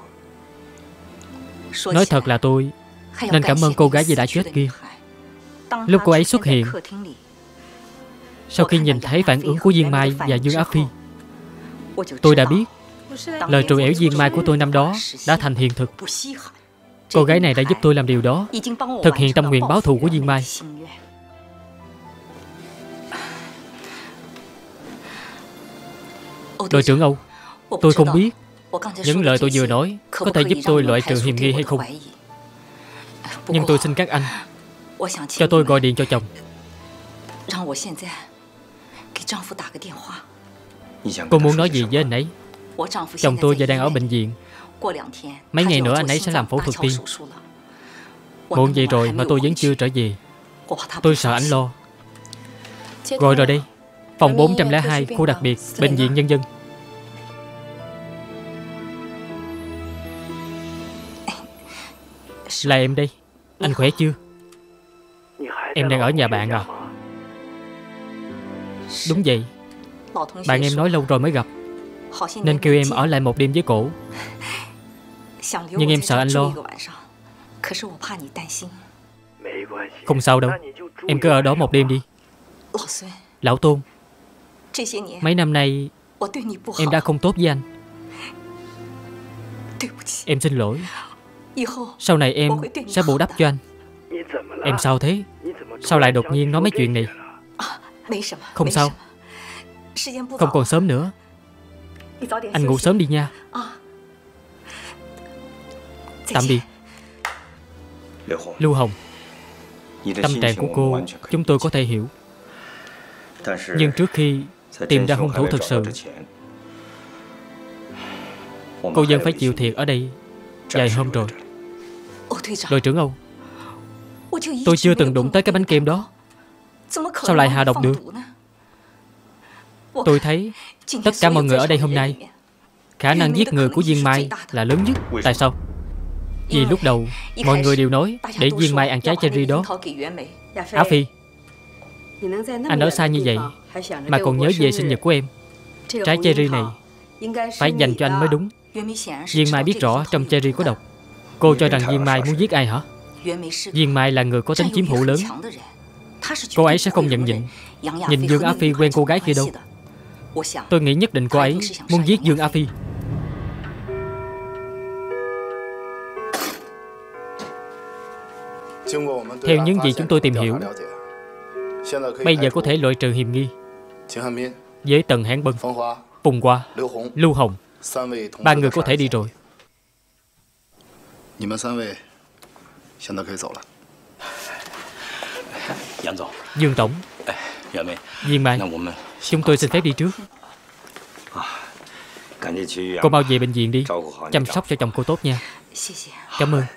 Nói thật là tôi nên cảm ơn cô gái vì đã chết kia. Lúc cô ấy xuất hiện, sau khi nhìn thấy phản ứng của Viên Mai và Dương Á Phi, tôi đã biết lời trù ẻo Viên Mai của tôi năm đó đã thành hiện thực. Cô gái này đã giúp tôi làm điều đó, thực hiện tâm nguyện báo thù của Viên Mai. Đội trưởng Âu, tôi không biết những lời tôi vừa nói có thể giúp tôi loại trừ hiểm nghi hay không, nhưng tôi xin các anh cho tôi gọi điện cho chồng. Cô muốn nói gì với anh ấy? Chồng tôi giờ đang ở bệnh viện. Mấy ngày nữa anh ấy sẽ làm phẫu thuật tim. Muộn vậy rồi mà tôi vẫn chưa trở về. Tôi sợ anh lo. Gọi rồi đây. Phòng 402, khu đặc biệt, Bệnh viện Nhân dân. Là em đây. Anh khỏe chưa? Em đang ở nhà bạn à? Đúng vậy. Bạn em nói lâu rồi mới gặp, nên kêu em ở lại một đêm với cổ. Nhưng em sợ anh lo. Không sao đâu. Em cứ ở đó một đêm đi. Lão Tôn, mấy năm nay em đã không tốt với anh. Em xin lỗi. Sau này em sẽ bù đắp cho anh. Em sao thế? Sao lại đột nhiên nói mấy chuyện này? Không sao. Không còn sớm nữa. Anh ngủ sớm đi nha. Tạm biệt. Lưu Hồng, tâm trạng của cô chúng tôi có thể hiểu, nhưng trước khi tìm ra hung thủ thực sự, cô vẫn phải chịu thiệt ở đây vài hôm rồi. Đội trưởng Âu, tôi chưa từng đụng tới cái bánh kem đó. Sao lại hạ độc được? Tôi thấy tất cả mọi người ở đây hôm nay, khả năng giết người của Viên Mai là lớn nhất. Tại sao? Vì lúc đầu mọi người đều nói để Viên Mai ăn trái cherry đó. Á Phi, anh ở xa như vậy mà còn nhớ về sinh nhật của em. Trái cherry này phải dành cho anh mới đúng. Viên Mai biết rõ trong cherry có độc. Cô cho rằng Viên Mai muốn giết ai hả? Viên Mai là người có tính chiếm hữu lớn. Cô ấy sẽ không nhận nhịn nhìn Dương Á Phi quen cô gái kia đâu. Tôi nghĩ nhất định cô ấy muốn giết Dương Á Phi. Theo những gì chúng tôi tìm hiểu, bây giờ có thể loại trừ hiểm nghi với Tần Hán Bân, Phùng Hoa, Lưu Hồng. 3 người có thể đi rồi. Dương Tổng, Viên Mai, chúng tôi xin phép đi trước. Cô mau về bệnh viện đi, chăm sóc cho chồng cô tốt nha. Cảm ơn.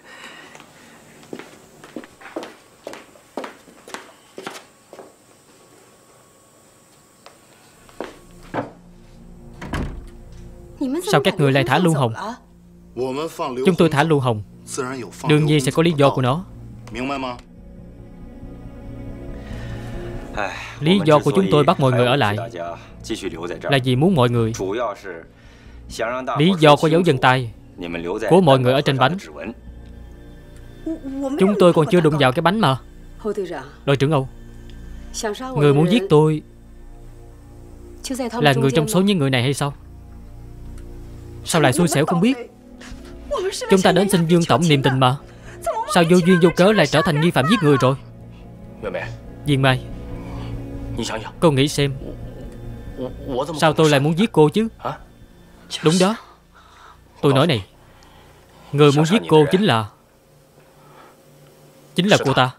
Sao các người lại thả Lưu Hồng? Chúng tôi thả Lưu Hồng Đương nhiên sẽ có lý do của nó. Lý do của chúng tôi bắt mọi người ở lại là vì muốn mọi người. Lý do có dấu vân tay của mọi người ở trên bánh. Chúng tôi còn chưa đụng vào cái bánh mà. Đội trưởng Âu, người muốn giết tôi là người trong số những người này hay sao? Sao lại xui xẻo không biết? Chúng ta đến xin Dương tổng niềm tình mà. Sao vô duyên vô cớ lại trở thành nghi phạm giết người rồi? Viên Mai, cô nghĩ xem, sao tôi lại muốn giết cô chứ? Đúng đó. Tôi nói này, người muốn giết cô chính là cô ta.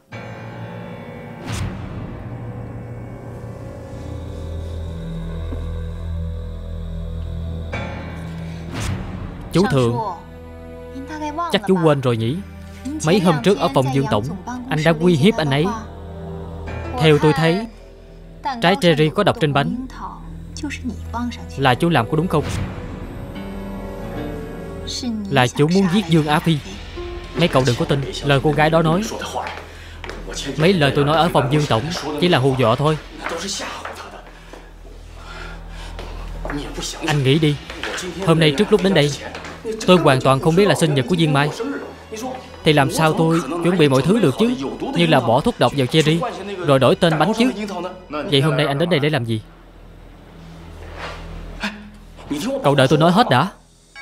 Chú Thượng, chắc chú quên rồi nhỉ? Mấy hôm trước ở phòng Dương tổng, anh đã uy hiếp anh ấy. Theo tôi thấy, trái cherry có độc trên bánh là chú làm có đúng không? Là chú muốn giết Dương Á Phi. Mấy cậu đừng có tin lời cô gái đó nói. Mấy lời tôi nói ở phòng Dương tổng chỉ là hù dọa thôi. Anh nghĩ đi, hôm nay trước lúc đến đây, tôi hoàn toàn không biết là sinh nhật của Viên Mai. Thì làm sao tôi chuẩn bị mọi thứ được chứ? Như là bỏ thuốc độc vào cherry rồi đổi tên bánh chứ. Vậy hôm nay anh đến đây để làm gì? Cậu đợi tôi nói hết đã.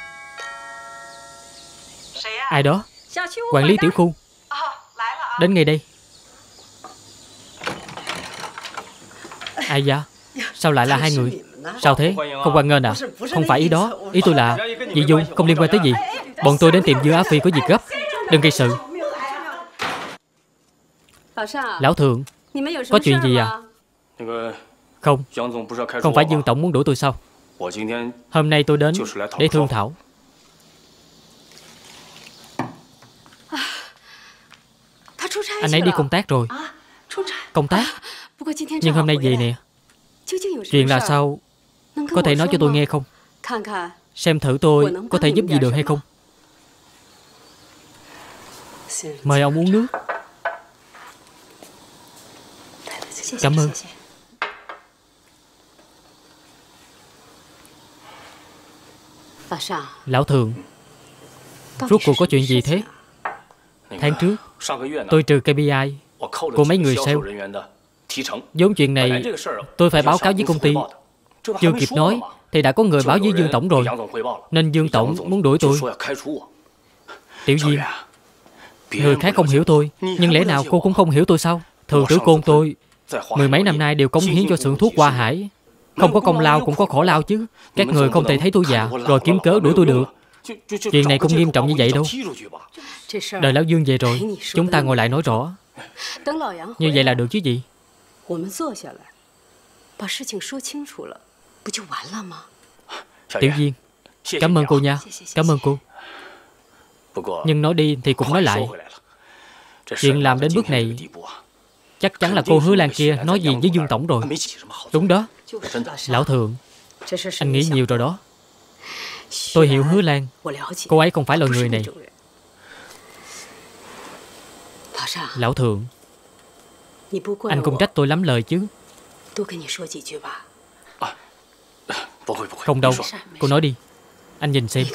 Ai đó? Quản lý tiểu khu. Đến ngay đây. Ai da? Sao lại là hai người? Sao thế? Không hoan nghênh à? Không phải ý đó. Ý tôi là Dì Dung không liên quan tới gì. Bọn tôi đến tìm Dương Á Phi có việc gấp. Đừng gây sự. Lão Thượng, có chuyện gì à? Không, không phải Dương tổng muốn đuổi tôi sao? Hôm nay tôi đến để thương thảo. Anh ấy đi công tác rồi. Công tác? Nhưng hôm nay về nè. Chuyện là sao? Có thể nói cho tôi nghe không? Xem thử tôi có thể giúp gì được hay không? Mời ông uống nước. Cảm ơn. Lão Thượng, rốt cuộc có chuyện gì thế? Tháng trước tôi trừ KPI của mấy người sale. Vốn chuyện này tôi phải báo cáo với công ty. Chưa kịp nói thì đã có người báo với Dương tổng rồi. Nên Dương tổng muốn đuổi tôi. Tiểu Diên, người khác không hiểu tôi, nhưng lẽ nào cô cũng không hiểu tôi sao? Thường tử Côn tôi mười mấy năm nay đều cống hiến cho xưởng thuốc Hoa Hải. Không có công lao cũng có khổ lao chứ. Các người không thể thấy tôi già rồi kiếm cớ đuổi tôi được. Chuyện này không nghiêm trọng như vậy đâu. Đợi lão Dương về rồi, chúng ta ngồi lại nói rõ. Như vậy là được chứ gì? Tiểu Diên, cảm ơn cô nha. Cảm ơn cô. Nhưng nói đi thì cũng nói lại. Chuyện làm đến bước này, chắc chắn là cô Hứa Lan kia nói gì với Dương tổng rồi. Đúng đó. Lão Thượng, anh nghĩ nhiều rồi đó. Tôi hiểu Hứa Lan. Cô ấy không phải là người này. Lão Thượng, anh không trách tôi lắm lời chứ? Không đâu. Cô nói đi. Anh nhìn xem.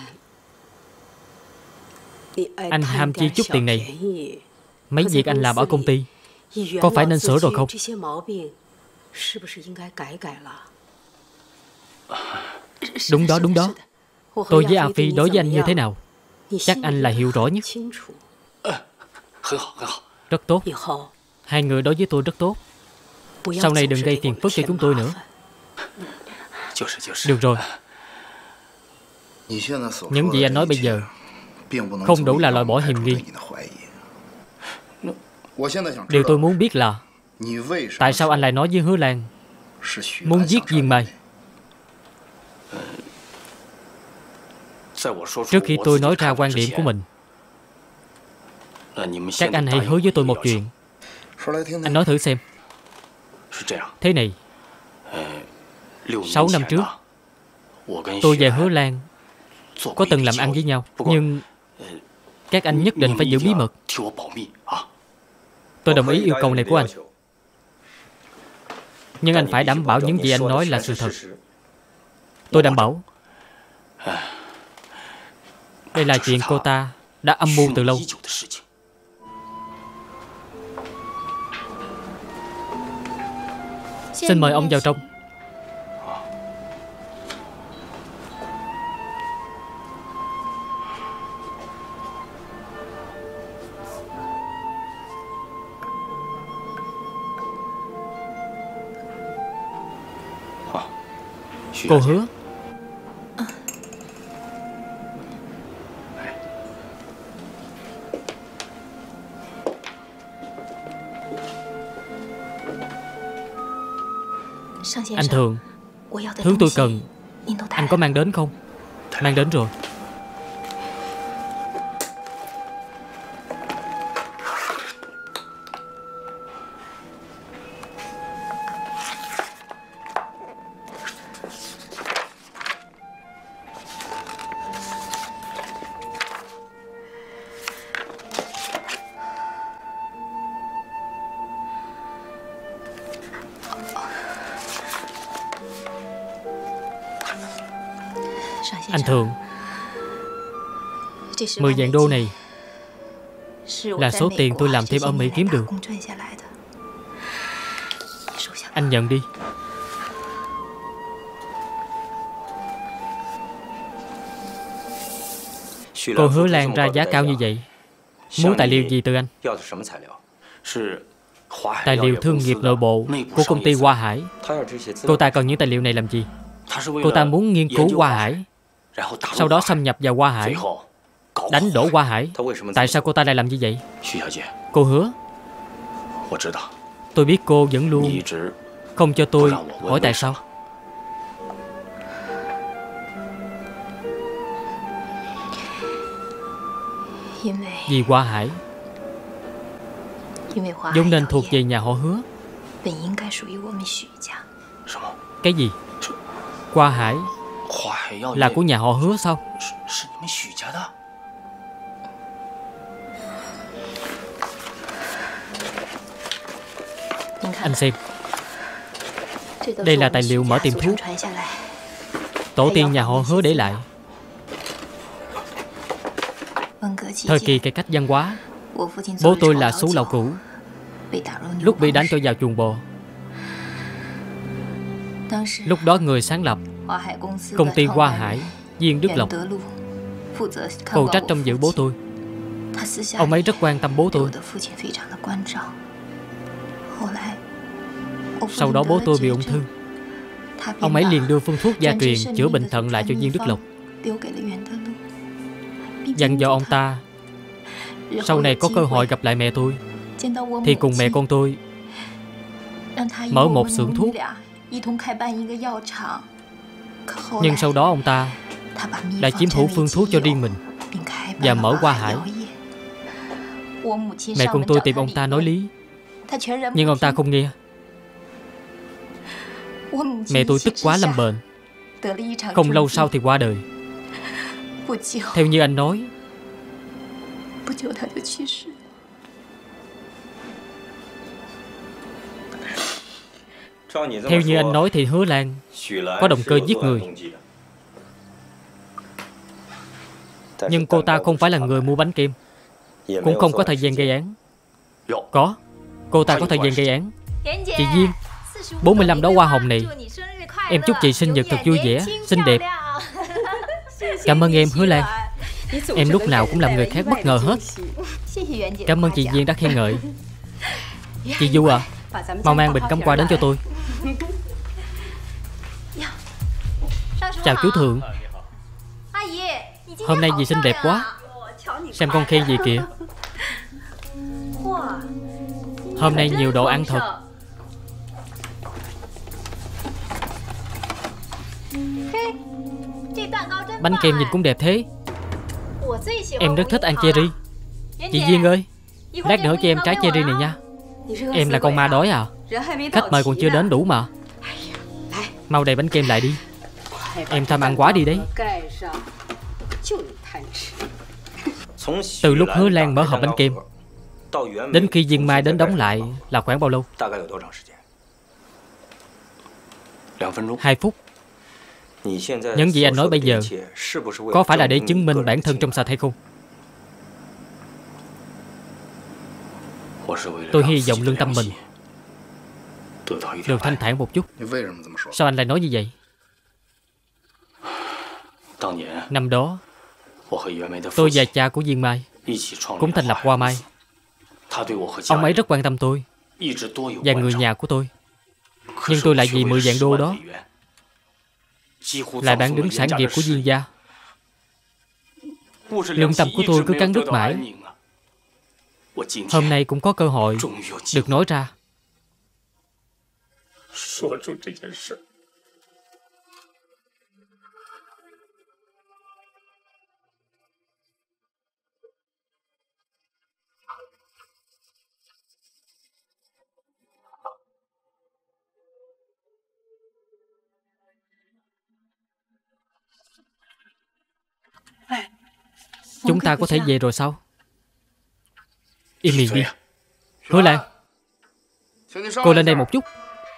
Anh ham chi chút tiền này. Mấy việc anh làm ở công ty có phải nên sửa rồi không? Đúng đó, đúng đó. Tôi với A Phi đối với anh như thế nào, chắc anh là hiểu rõ nhất. Rất tốt. Hai người đối với tôi rất tốt. Sau này đừng gây phiền phức cho chúng tôi nữa. Được rồi. Những gì anh nói bây giờ không đủ là loại bỏ hiềm nghi. Điều tôi muốn biết là tại sao anh lại nói với Hứa Lan muốn giết Viên Mai? Trước khi tôi nói ra quan điểm của mình, các anh hãy hứa với tôi một chuyện. Anh nói thử xem. Thế này, 6 năm trước, tôi và Hứa Lan có từng làm ăn với nhau. Nhưng Các anh nhất định phải giữ bí mật. Tôi đồng ý yêu cầu này của anh. Nhưng anh phải đảm bảo những gì anh nói là sự thật. Tôi đảm bảo. Đây là chuyện cô ta đã âm mưu từ lâu. Xin mời ông vào trong. Cô Hứa. Anh Thường, thứ tôi cần anh có mang đến không? Mang đến rồi. Anh Thường, 10 vạn đô này là số tiền tôi làm thêm ở Mỹ kiếm được. Anh nhận đi. Cô Hứa Lan ra giá cao như vậy, muốn tài liệu gì từ anh? Tài liệu thương nghiệp nội bộ của công ty Hoa Hải. Cô ta cần những tài liệu này làm gì? Cô ta muốn nghiên cứu Hoa Hải, sau đó xâm nhập vào Hoa Hải, đánh đổ Hoa Hải. Tại sao cô ta lại làm như vậy? Cô Hứa, tôi biết cô vẫn luôn không cho tôi hỏi tại sao. Vì Hoa Hải vốn nên thuộc về nhà họ Hứa. Cái gì? Hoa Hải là của nhà họ Hứa sao? Anh xem. Đây là tài liệu mở tiệm thuốc, tổ tiên nhà họ Hứa để lại. Thời kỳ cải cách văn hóa, bố tôi là xú lậu cũ, lúc bị đánh cho vào chuồng bò. Lúc đó người sáng lập công ty Hoa Hải, Viên Đức Lộc, phụ trách trông giữ bố tôi. Ông ấy rất quan tâm bố tôi. Sau đó bố tôi bị ung thư, ông ấy liền đưa phương thuốc gia truyền chữa bệnh thận lại cho Viên Đức Lộc, dặn dò ông ta sau này có cơ hội gặp lại mẹ tôi thì cùng mẹ con tôi mở một xưởng thuốc. Nhưng sau đó ông ta đã chiếm hữu phương thuốc cho riêng mình và mở Hoa Hải. Mẹ con tôi tìm ông ta nói lý, nhưng ông ta không nghe. Mẹ tôi tức quá lâm bệnh, không lâu sau thì qua đời. Theo như anh nói, thì Hứa Lan có động cơ giết người. Nhưng cô ta không phải là người mua bánh kem, cũng không có thời gian gây án. Có, cô ta có thời gian gây án. Chị Duyên, 45 đóa hoa hồng này, em chúc chị sinh nhật thật vui vẻ, xinh đẹp. Cảm ơn em, Hứa Lan. Em lúc nào cũng làm người khác bất ngờ hết. Cảm ơn chị Duyên đã khen ngợi. Chị Du à, mau mang bình cắm qua đến cho tôi. Chào chú Thượng. Hôm nay dì xinh đẹp quá. Xem con khen gì kìa. Hôm nay nhiều đồ ăn thật. Bánh kem nhìn cũng đẹp thế. Em rất thích ăn cherry. Chị Duyên ơi, lát nữa cho em trái cherry này nha. Em là con ma đói à? Khách mời còn chưa đến đủ mà. Mau đầy bánh kem lại đi. Em tham ăn quá đi đấy. Từ lúc Hứa Lan mở hộp bánh kem đến khi Diên Mai đến đóng lại là khoảng bao lâu? 2 phút. Những gì anh nói bây giờ có phải là để chứng minh bản thân trong sạch hay không? Tôi hy vọng lương tâm mình được thanh thản một chút. Sao anh lại nói như vậy? Năm đó tôi và cha của Diên Mai cũng thành lập Hoa Mai. Ông ấy rất quan tâm tôi và người nhà của tôi. Nhưng tôi lại vì 10 vạn đô đó lại bán đứng sản nghiệp của Diên gia. Lương tâm của tôi cứ cắn đứt mãi. Hôm nay cũng có cơ hội được nói ra. Chúng ta có thể về rồi sao? Im miệng đi. Hứa Lan, cô lên đây một chút.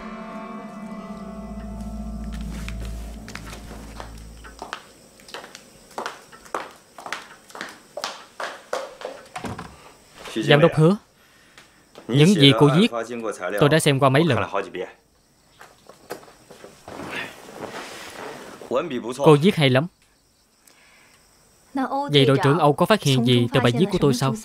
Giám đốc Hứa, những gì cô viết tôi đã xem qua mấy lần. Cô viết hay lắm. Vậy đội trưởng Âu có phát hiện gì từ bài viết của tôi sao?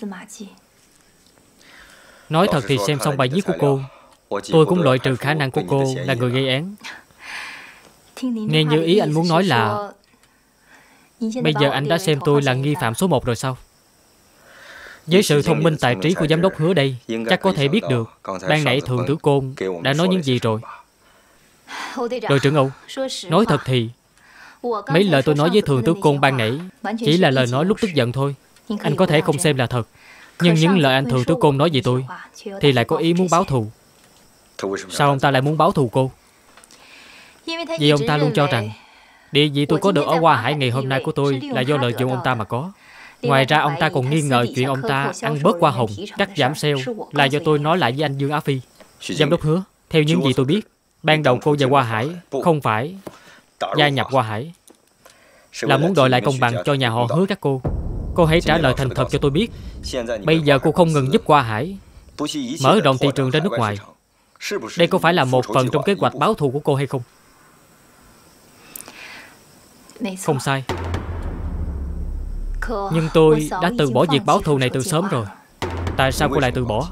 Nói thật thì xem xong bài viết của cô, tôi cũng loại trừ khả năng của cô là người gây án. Nghe như ý anh muốn nói là bây giờ anh đã xem tôi là nghi phạm số 1 rồi sao? Với sự thông minh tài trí của giám đốc Hứa đây, chắc có thể biết được ban nãy Thượng tử Côn đã nói những gì rồi. Đội trưởng Âu, nói thật thì mấy lời tôi nói với Thượng tử Côn ban nãy chỉ là lời nói lúc tức giận thôi. Anh có thể không xem là thật, nhưng những lời anh Thượng tử Côn nói về tôi thì lại có ý muốn báo thù. Sao ông ta lại muốn báo thù cô? Vì ông ta luôn cho rằng địa vị tôi có được ở Hoa Hải ngày hôm nay của tôi là do lợi dụng ông ta mà có. Ngoài ra ông ta còn nghi ngờ chuyện ông ta ăn bớt hoa hồng, cắt giảm sale là do tôi nói lại với anh Dương Á Phi. Giám đốc Hứa, theo những gì tôi biết, ban đầu cô và Hoa Hải không phải gia nhập Hoa Hải là muốn đòi lại công bằng cho nhà họ Hứa các cô. Cô hãy trả lời thành thật cho tôi biết. Bây giờ cô không ngừng giúp Hoa Hải mở rộng thị trường ra nước ngoài. Đây có phải là một phần trong kế hoạch báo thù của cô hay không? Không sai. Nhưng tôi đã từ bỏ việc báo thù này từ sớm rồi. Tại sao cô lại từ bỏ?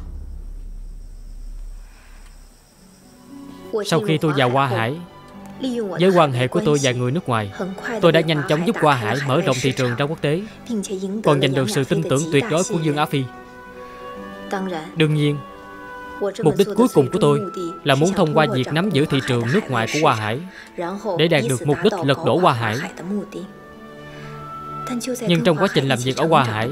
Sau khi tôi vào Hoa Hải, với quan hệ của tôi và người nước ngoài, tôi đã nhanh chóng giúp Hoa Hải mở rộng thị trường ra quốc tế, còn giành được sự tin tưởng tuyệt đối của Dương Á Phi. Đương nhiên, mục đích cuối cùng của tôi là muốn thông qua việc nắm giữ thị trường nước ngoài của Hoa Hải để đạt được mục đích lật đổ Hoa Hải. Nhưng trong quá trình làm việc ở Hoa Hải,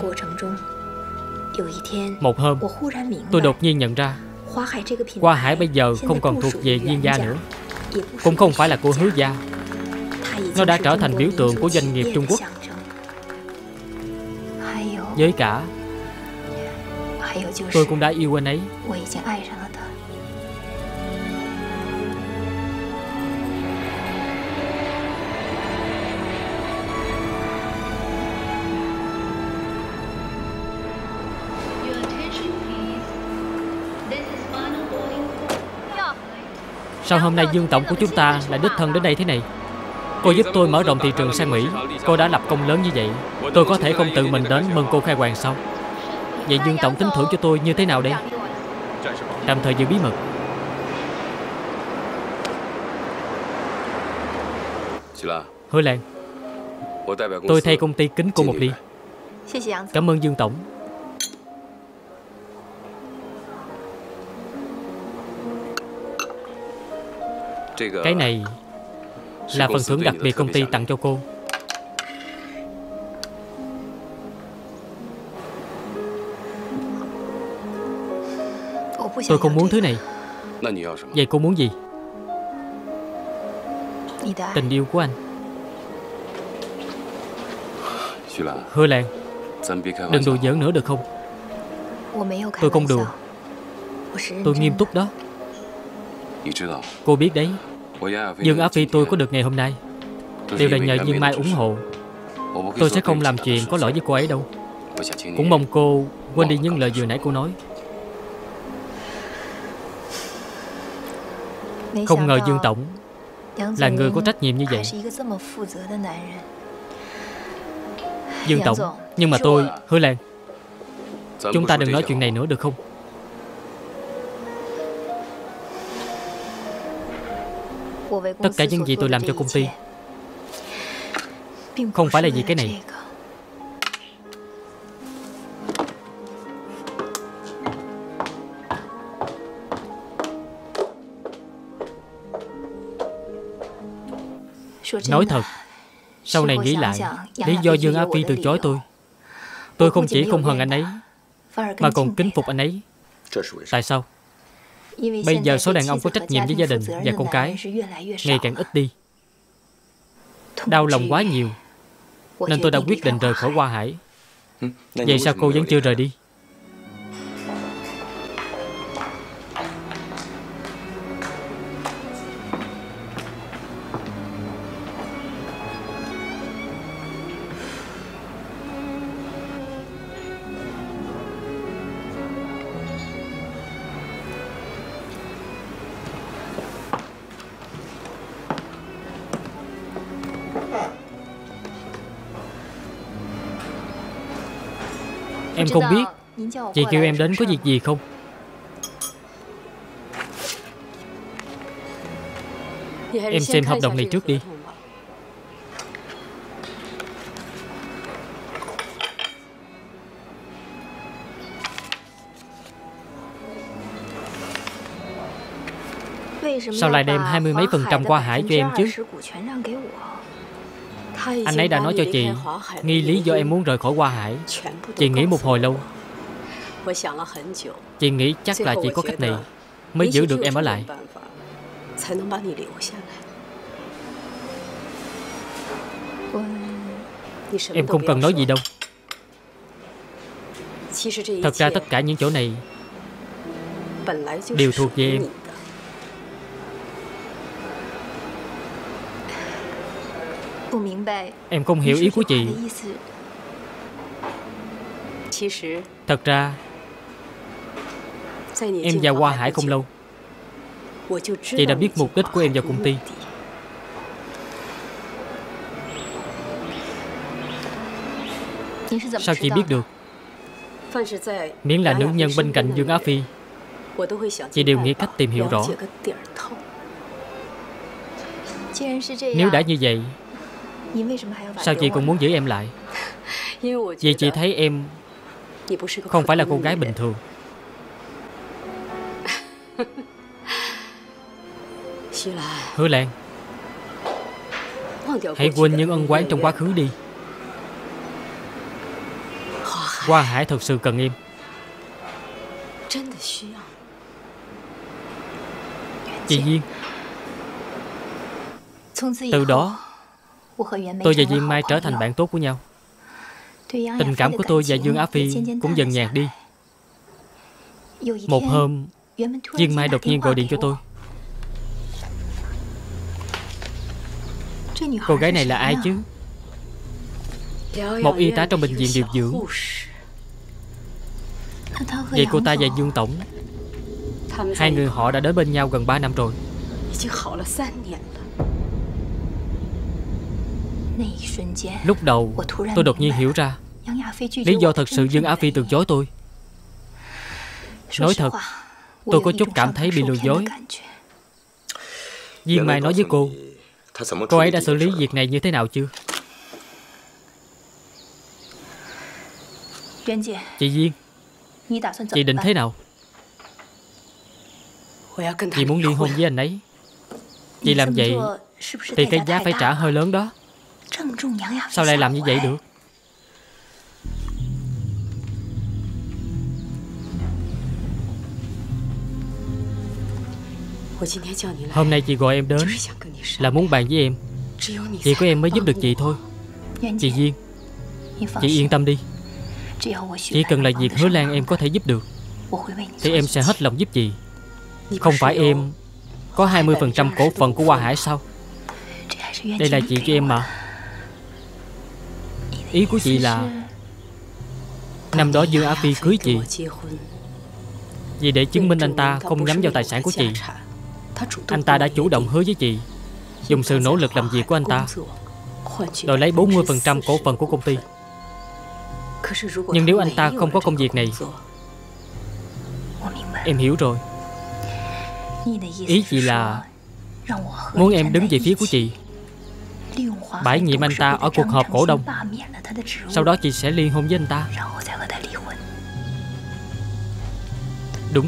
một hôm tôi đột nhiên nhận ra Hoa Hải bây giờ không còn thuộc về Diên gia nữa, cũng không phải là của Hứa gia. Nó đã trở thành biểu tượng của doanh nghiệp Trung Quốc. Với cả tôi cũng đã yêu anh ấy. Sao hôm nay Dương tổng của chúng ta lại đích thân đến đây thế này? Cô giúp tôi mở rộng thị trường sang Mỹ. Cô đã lập công lớn như vậy, tôi có thể không tự mình đến mừng cô khai hoàng sao? Vậy Dương tổng tính thưởng cho tôi như thế nào đây? Tạm thời giữ bí mật. Hứa Lan, tôi thay công ty kính cô một ly. Cảm ơn Dương tổng. Cái này là phần thưởng đặc biệt công ty tặng cho cô. Tôi không muốn thứ này. Vậy cô muốn gì? Tình yêu của anh. Hứa Lan, Đừng đùa giỡn nữa được không? Tôi không đùa. Tôi nghiêm túc đó. Cô biết đấy, Dương Á Phi tôi có được ngày hôm nay đều là nhờ Dương Mai ủng hộ. Tôi sẽ không làm chuyện có lỗi với cô ấy đâu. Cũng mong cô quên đi những lời vừa nãy cô nói. Không ngờ Dương Tổng là người có trách nhiệm như vậy. Dương Tổng, nhưng mà tôi, Hứa Lan, chúng ta đừng nói chuyện này nữa được không? Tất cả những gì tôi làm cho công ty không phải là vì cái này. Nói thật, sau này nghĩ lại, lý do Dương Á Phi từ chối tôi không chỉ không hận anh ấy, mà còn kính phục anh ấy. Tại sao? Bây giờ số đàn ông có trách nhiệm với gia đình và con cái ngày càng ít đi. Đau lòng quá nhiều, nên tôi đã quyết định rời khỏi Hoa Hải. Vậy sao cô vẫn chưa rời đi? Em không biết chị kêu em đến có việc gì không? Em xem hợp đồng này trước đi. Sao lại đem 20 mấy % Hoa Hải cho em chứ? Anh ấy đã nói cho chị nghi lý do em muốn rời khỏi Hoa Hải. Chị nghĩ một hồi lâu. Chị nghĩ chắc là chỉ có cách này mới giữ được em ở lại. Em không cần nói gì đâu. Thật ra tất cả những chỗ này đều thuộc về em. Em không hiểu ý của chị. Thật ra em vào Hoa Hải không lâu, chị đã biết mục đích của em vào công ty. Sao chị biết được? Miễn là nữ nhân bên cạnh Dương Á Phi, chị đều nghĩ cách tìm hiểu rõ. Nếu đã như vậy, sao chị còn muốn giữ em lại? Vì chị thấy em không phải là cô gái bình thường. Hứa Lan, hãy quên những ân oán trong quá khứ đi. Hoa Hải thật sự cần em. Chị Duyên. Từ đó tôi và Duyên Mai trở thành bạn tốt của nhau. Tình cảm của tôi và Dương Á Phi cũng dần nhạt đi. Một hôm, Duyên Mai đột nhiên gọi điện cho tôi. Cô gái này là ai chứ? Một y tá trong bệnh viện điều dưỡng. Vậy cô ta và Dương Tổng, hai người họ đã đến bên nhau gần 3 năm rồi. Lúc đầu tôi đột nhiên hiểu ra lý do thật sự Dương Á Phi từ chối tôi. Nói thật, tôi có chút cảm thấy bị lừa dối. Duyên Mai nói với cô ấy đã xử lý việc này như thế nào chưa? Chị Duyên, chị định thế nào? Chị muốn ly hôn với anh ấy. Chị làm vậy thì cái giá phải trả hơi lớn đó. Sao lại làm như vậy được? Hôm nay chị gọi em đến là muốn bàn với em. Chỉ có em mới giúp được chị thôi. Chị Duyên, chị yên tâm đi. Chỉ cần là việc Hứa Lan em có thể giúp được thì em sẽ hết lòng giúp chị. Không phải em có 20% cổ phần của Hoa Hải sao? Đây là chị cho em mà. Ý của chị là năm đó Dương Á Phi cưới chị vì để chứng minh anh ta không nhắm vào tài sản của chị, anh ta đã chủ động hứa với chị dùng sự nỗ lực làm việc của anh ta đòi lấy 40% cổ phần của công ty. Nhưng nếu anh ta không có công việc này, em hiểu rồi. Ý chị là muốn em đứng về phía của chị, bãi nhiệm anh ta ở cuộc họp cổ đông. Sau đó chị sẽ ly hôn với anh ta. Đúng.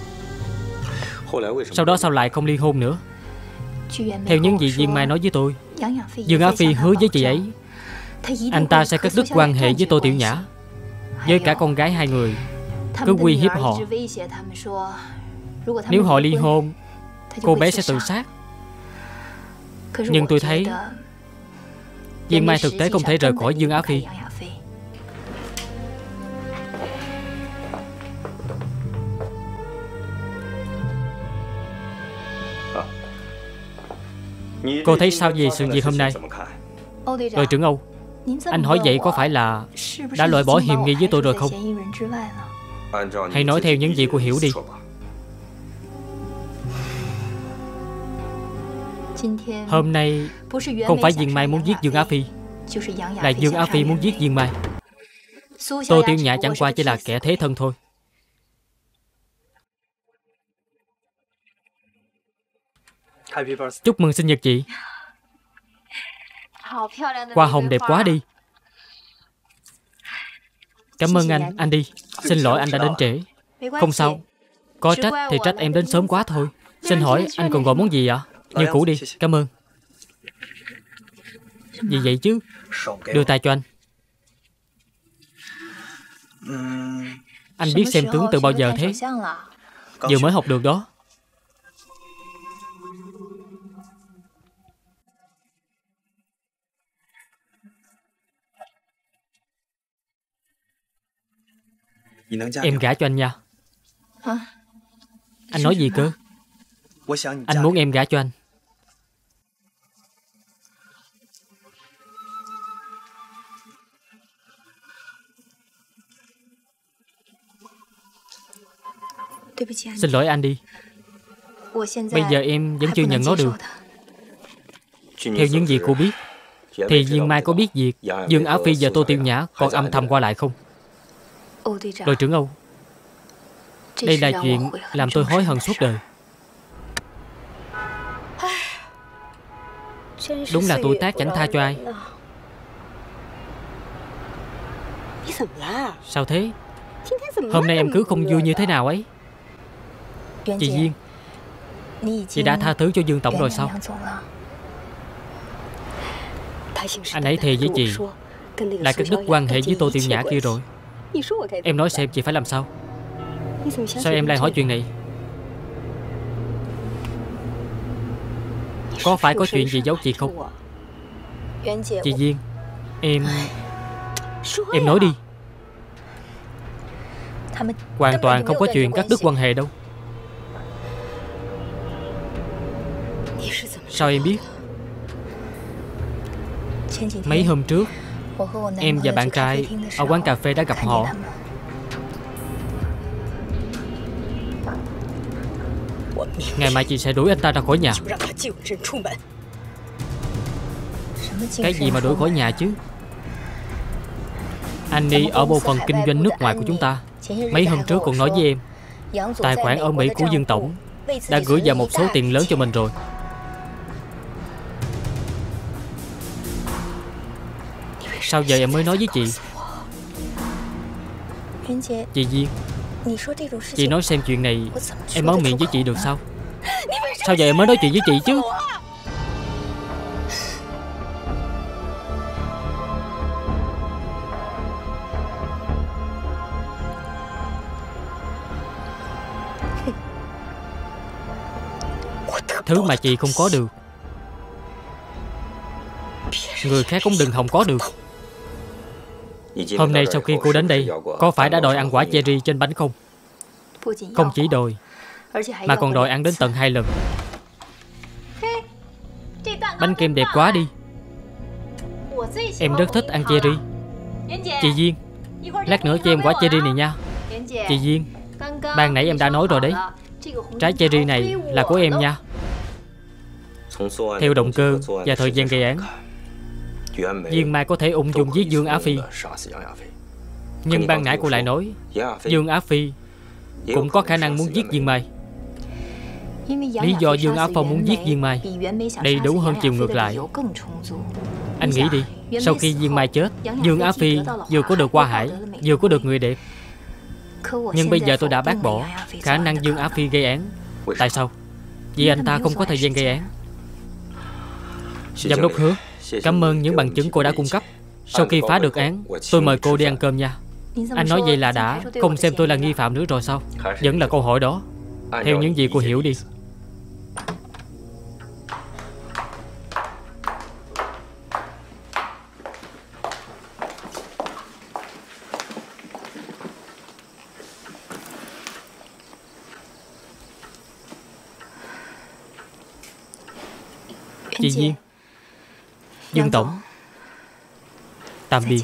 Sau đó sao lại không ly hôn nữa? Theo những gì Viên Mai nói với tôi, Dương Á Phi hứa với chị ấy anh ta sẽ cắt đứt quan hệ với Tô Tiểu Nhã, với cả con gái hai người, cứ uy hiếp họ. Nếu họ ly hôn, cô bé sẽ tự sát. Nhưng tôi thấy Viên Mai thực tế không thể rời khỏi Dương Á Phi. Cô thấy sao về sự việc hôm nay? Đội trưởng Âu, anh hỏi vậy có phải là đã loại bỏ hiềm nghi với tôi rồi không? Hãy nói theo những gì cô hiểu đi. Hôm nay không phải Viên Mai muốn giết Dương Á Phi, là Dương Á Phi muốn giết Viên Mai. Tô Tiểu Nhã chẳng qua chỉ là kẻ thế thân thôi. Chúc mừng sinh nhật chị. Hoa hồng đẹp quá đi. Cảm ơn anh đi. Xin lỗi anh đã đến trễ. Không sao. Có trách thì trách em đến sớm quá thôi. Xin hỏi anh còn gọi món gì ạ? Như cũ đi. Cảm ơn. Gì vậy chứ? Đưa tay cho anh. Anh biết xem tướng từ bao giờ thế? Vừa mới học được đó. Em gả cho anh nha. Anh nói gì cơ? Anh muốn em gả cho anh. Xin lỗi anh đi. Bây giờ em vẫn chưa nhận nó được. Theo những gì cô biết thì Viên Mai có biết việc Dương Á Phi và Tô Tiểu Nhã còn âm thầm qua lại không? Đội trưởng Âu, đây là chuyện làm tôi hối hận suốt đời. Đúng là tuổi tác chẳng tha cho ai. Sao thế? Hôm nay em cứ không vui như thế nào ấy? Chị Viên, chị đã tha thứ cho Dương Tổng rồi sao? Anh ấy thề với chị lại cắt đứt quan hệ với Tô Tiểu Nhã kia rồi. Em nói xem chị phải làm sao? Sao em lại hỏi chuyện này? Có phải có chuyện gì giấu chị không? Chị Viên, em nói đi. Hoàn toàn không có chuyện cắt đứt quan hệ đâu. Sao em biết? Mấy hôm trước em và bạn trai ở quán cà phê đã gặp họ. Ngày mai chị sẽ đuổi anh ta ra khỏi nhà. Cái gì mà đuổi khỏi nhà chứ? Annie ở bộ phận kinh doanh nước ngoài của chúng ta mấy hôm trước còn nói với em tài khoản ở Mỹ của Dương Tổng đã gửi vào một số tiền lớn cho mình rồi. Sao giờ em mới nói với chị? Chị Viên, chị nói xem chuyện này em mở miệng với chị được sao? Sao giờ em mới nói chuyện với chị chứ? Thứ mà chị không có được, người khác cũng đừng hòng có được. Hôm nay sau khi cô đến đây, có phải đã đòi ăn quả cherry trên bánh không? Không chỉ đòi, mà còn đòi ăn đến tận 2 lần. Bánh kem đẹp quá đi. Em rất thích ăn cherry. Chị Duyên, lát nữa cho em quả cherry này nha. Chị Duyên, ban nãy em đã nói rồi đấy, trái cherry này là của em nha. Theo động cơ và thời gian gây án, Duyên Mai có thể ung dung giết Dương Á Phi. Nhưng ban nãy cô lại nói Dương Á Phi cũng có khả năng muốn giết Duyên Mai. Lý do Dương Á Phong muốn giết Duyên Mai đầy đủ hơn chiều ngược lại. Anh nghĩ đi, sau khi Duyên Mai chết, Dương Á Phi vừa có được Hoa Hải, vừa có được người đẹp. Nhưng bây giờ tôi đã bác bỏ khả năng Dương Á Phi gây án. Tại sao? Vì anh ta không có thời gian gây án. Giám đốc Hứa, cảm ơn những bằng chứng cô đã cung cấp. Sau khi phá được án, tôi mời cô đi ăn cơm nha. Anh nói vậy là đã không xem tôi là nghi phạm nữa rồi sao? Vẫn là câu hỏi đó. Theo những gì cô hiểu đi. Chị Duyên, Dương Tổng, tạm biệt.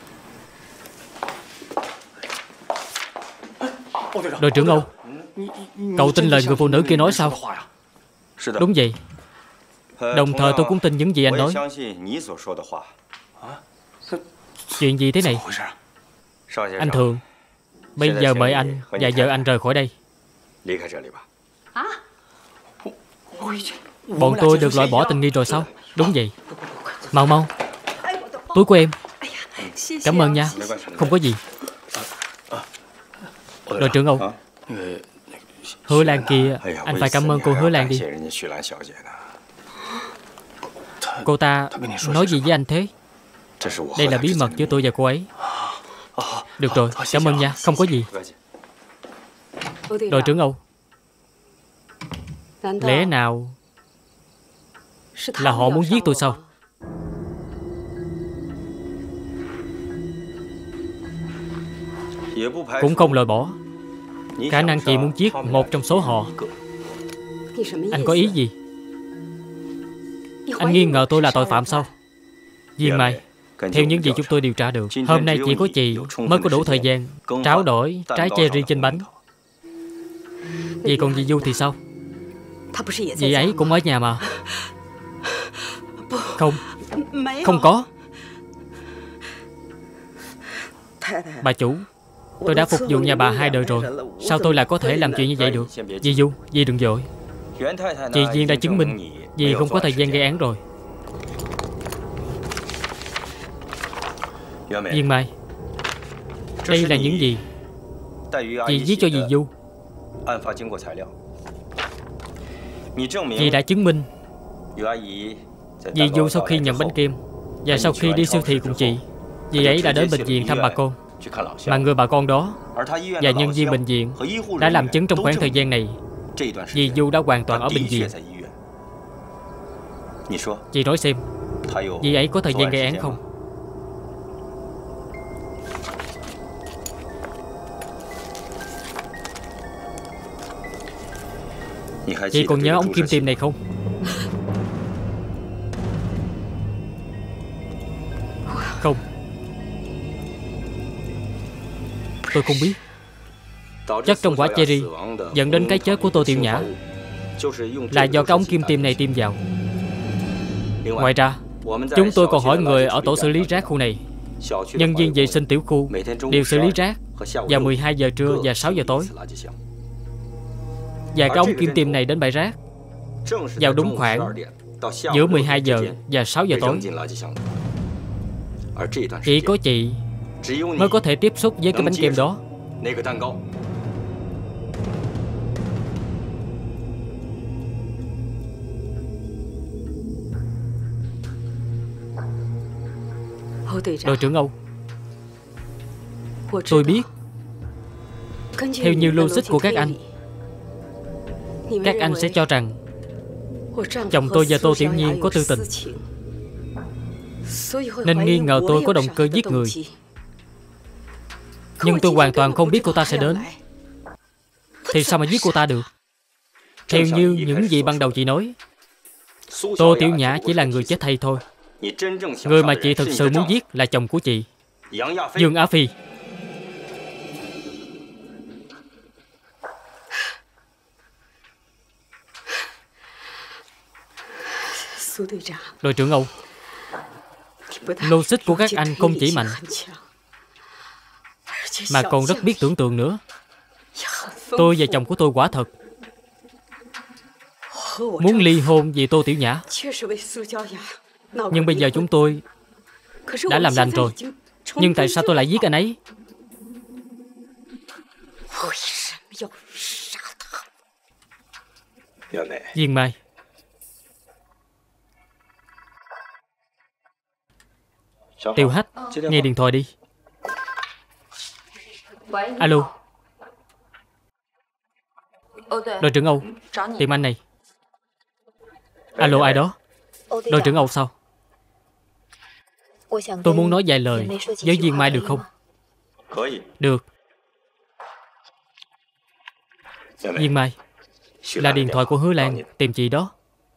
Đội trưởng Âu, cậu tin lời người phụ nữ kia nói sao? Đúng vậy. Đồng thời tôi cũng tin những gì anh nói. Chuyện gì thế này? Anh Thường, bây giờ mời anh và vợ anh rời khỏi đây. Bọn tôi được loại bỏ tình nghi rồi sao? Đúng vậy. Mau mau. Túi của em. Cảm ơn nha. Không có gì. Đội trưởng Âu, Hứa Lan kia, anh phải cảm ơn cô Hứa Lan đi. Cô ta nói gì với anh thế? Đây là bí mật giữa tôi và cô ấy. Được rồi, cảm ơn nha. Không có gì. Đội trưởng Âu, lẽ nào là họ muốn giết tôi sao? Cũng không loại bỏ khả năng chị muốn giết một trong số họ. Anh có ý gì? Anh nghi ngờ tôi là tội phạm sao? Duyên Mai, theo những gì chúng tôi điều tra được, hôm nay chỉ có chị mới có đủ thời gian tráo đổi trái cherry trên bánh. Vậy còn dì Du thì sao? Dì ấy cũng ở nhà mà. Không, không có. Bà chủ, tôi đã phục vụ nhà bà 2 đời rồi. Sao tôi lại có thể làm chuyện như vậy được? Dì Du, dì đừng vội. Chị Duyên đã chứng minh dì không có thời gian gây án rồi. Duyên Mai, đây là những gì chị viết cho dì Du. Dì đã chứng minh dì Du sau khi nhận bánh kem và sau khi đi siêu thị cùng chị, dì ấy đã đến bệnh viện thăm bà con. Mà người bà con đó và nhân viên bệnh viện đã làm chứng trong khoảng thời gian này dì Du đã hoàn toàn ở bệnh viện. Chị nói xem, dì ấy có thời gian gây án không? Chị còn nhớ ống kim tiêm này không? Không. Tôi không biết. Chất trong quả cherry dẫn đến cái chết của Tô Tiểu Nhã là do cái ống kim tiêm này tiêm vào. Ngoài ra, chúng tôi còn hỏi người ở tổ xử lý rác khu này, nhân viên vệ sinh tiểu khu đều xử lý rác vào 12 giờ trưa và 6 giờ tối. Và cái ống kim tiêm này đến bãi rác vào đúng khoảng giữa 12 giờ và 6 giờ tối. Chỉ có chị mới có thể tiếp xúc với cái bánh kem đó. Đội trưởng Âu, tôi biết theo như logic của các anh sẽ cho rằng chồng tôi và Tô Tiểu Nhiên có tư tình, nên nghi ngờ tôi có động cơ giết người. Nhưng tôi hoàn toàn không biết cô ta sẽ đến. Thì sao mà giết cô ta được? Theo như những gì ban đầu chị nói, Tô Tiểu Nhã chỉ là người chết thay thôi. Người mà chị thực sự muốn giết là chồng của chị, Dương Á Phi. Đội trưởng Âu, logic của các anh không chỉ mạnh, mà còn rất biết tưởng tượng nữa. Tôi và chồng của tôi quả thật muốn ly hôn vì Tô Tiểu Nhã. Nhưng bây giờ chúng tôi đã làm lành rồi. Nhưng tại sao tôi lại giết anh ấy? Viên Mai, Tiểu Hách, nghe điện thoại đi. Alo. Đội trưởng Âu, tìm anh này. Alo, ai đó? Đội trưởng Âu sao? Tôi muốn nói vài lời với Viên Mai được không? Được. Viên Mai, là điện thoại của Hứa Lan tìm chị đó.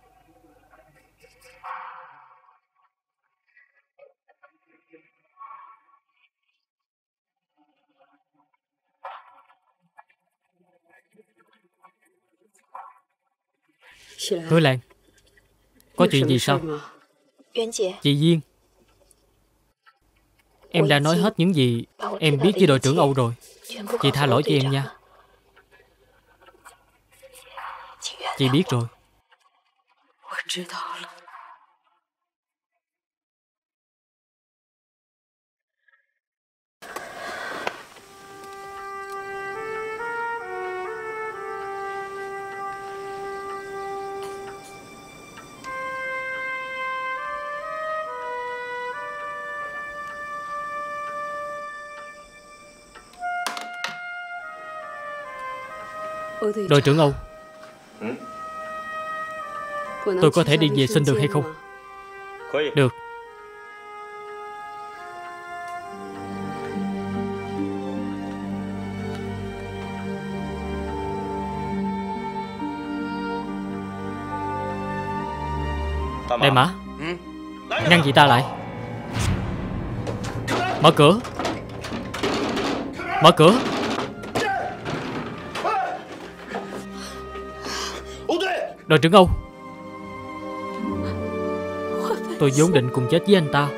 Hứa Lan, có chuyện gì sao? Chị Duyên, em đã nói hết những gì em biết với đội trưởng Âu rồi. Chị tha lỗi cho em nha. Chị biết rồi. Đội trưởng Âu, tôi có thể đi về xin được hay không? Được. Đại Mã, ngăn chị ta lại. Mở cửa. Mở cửa. Đội trưởng Âu, tôi vốn định cùng chết với anh ta.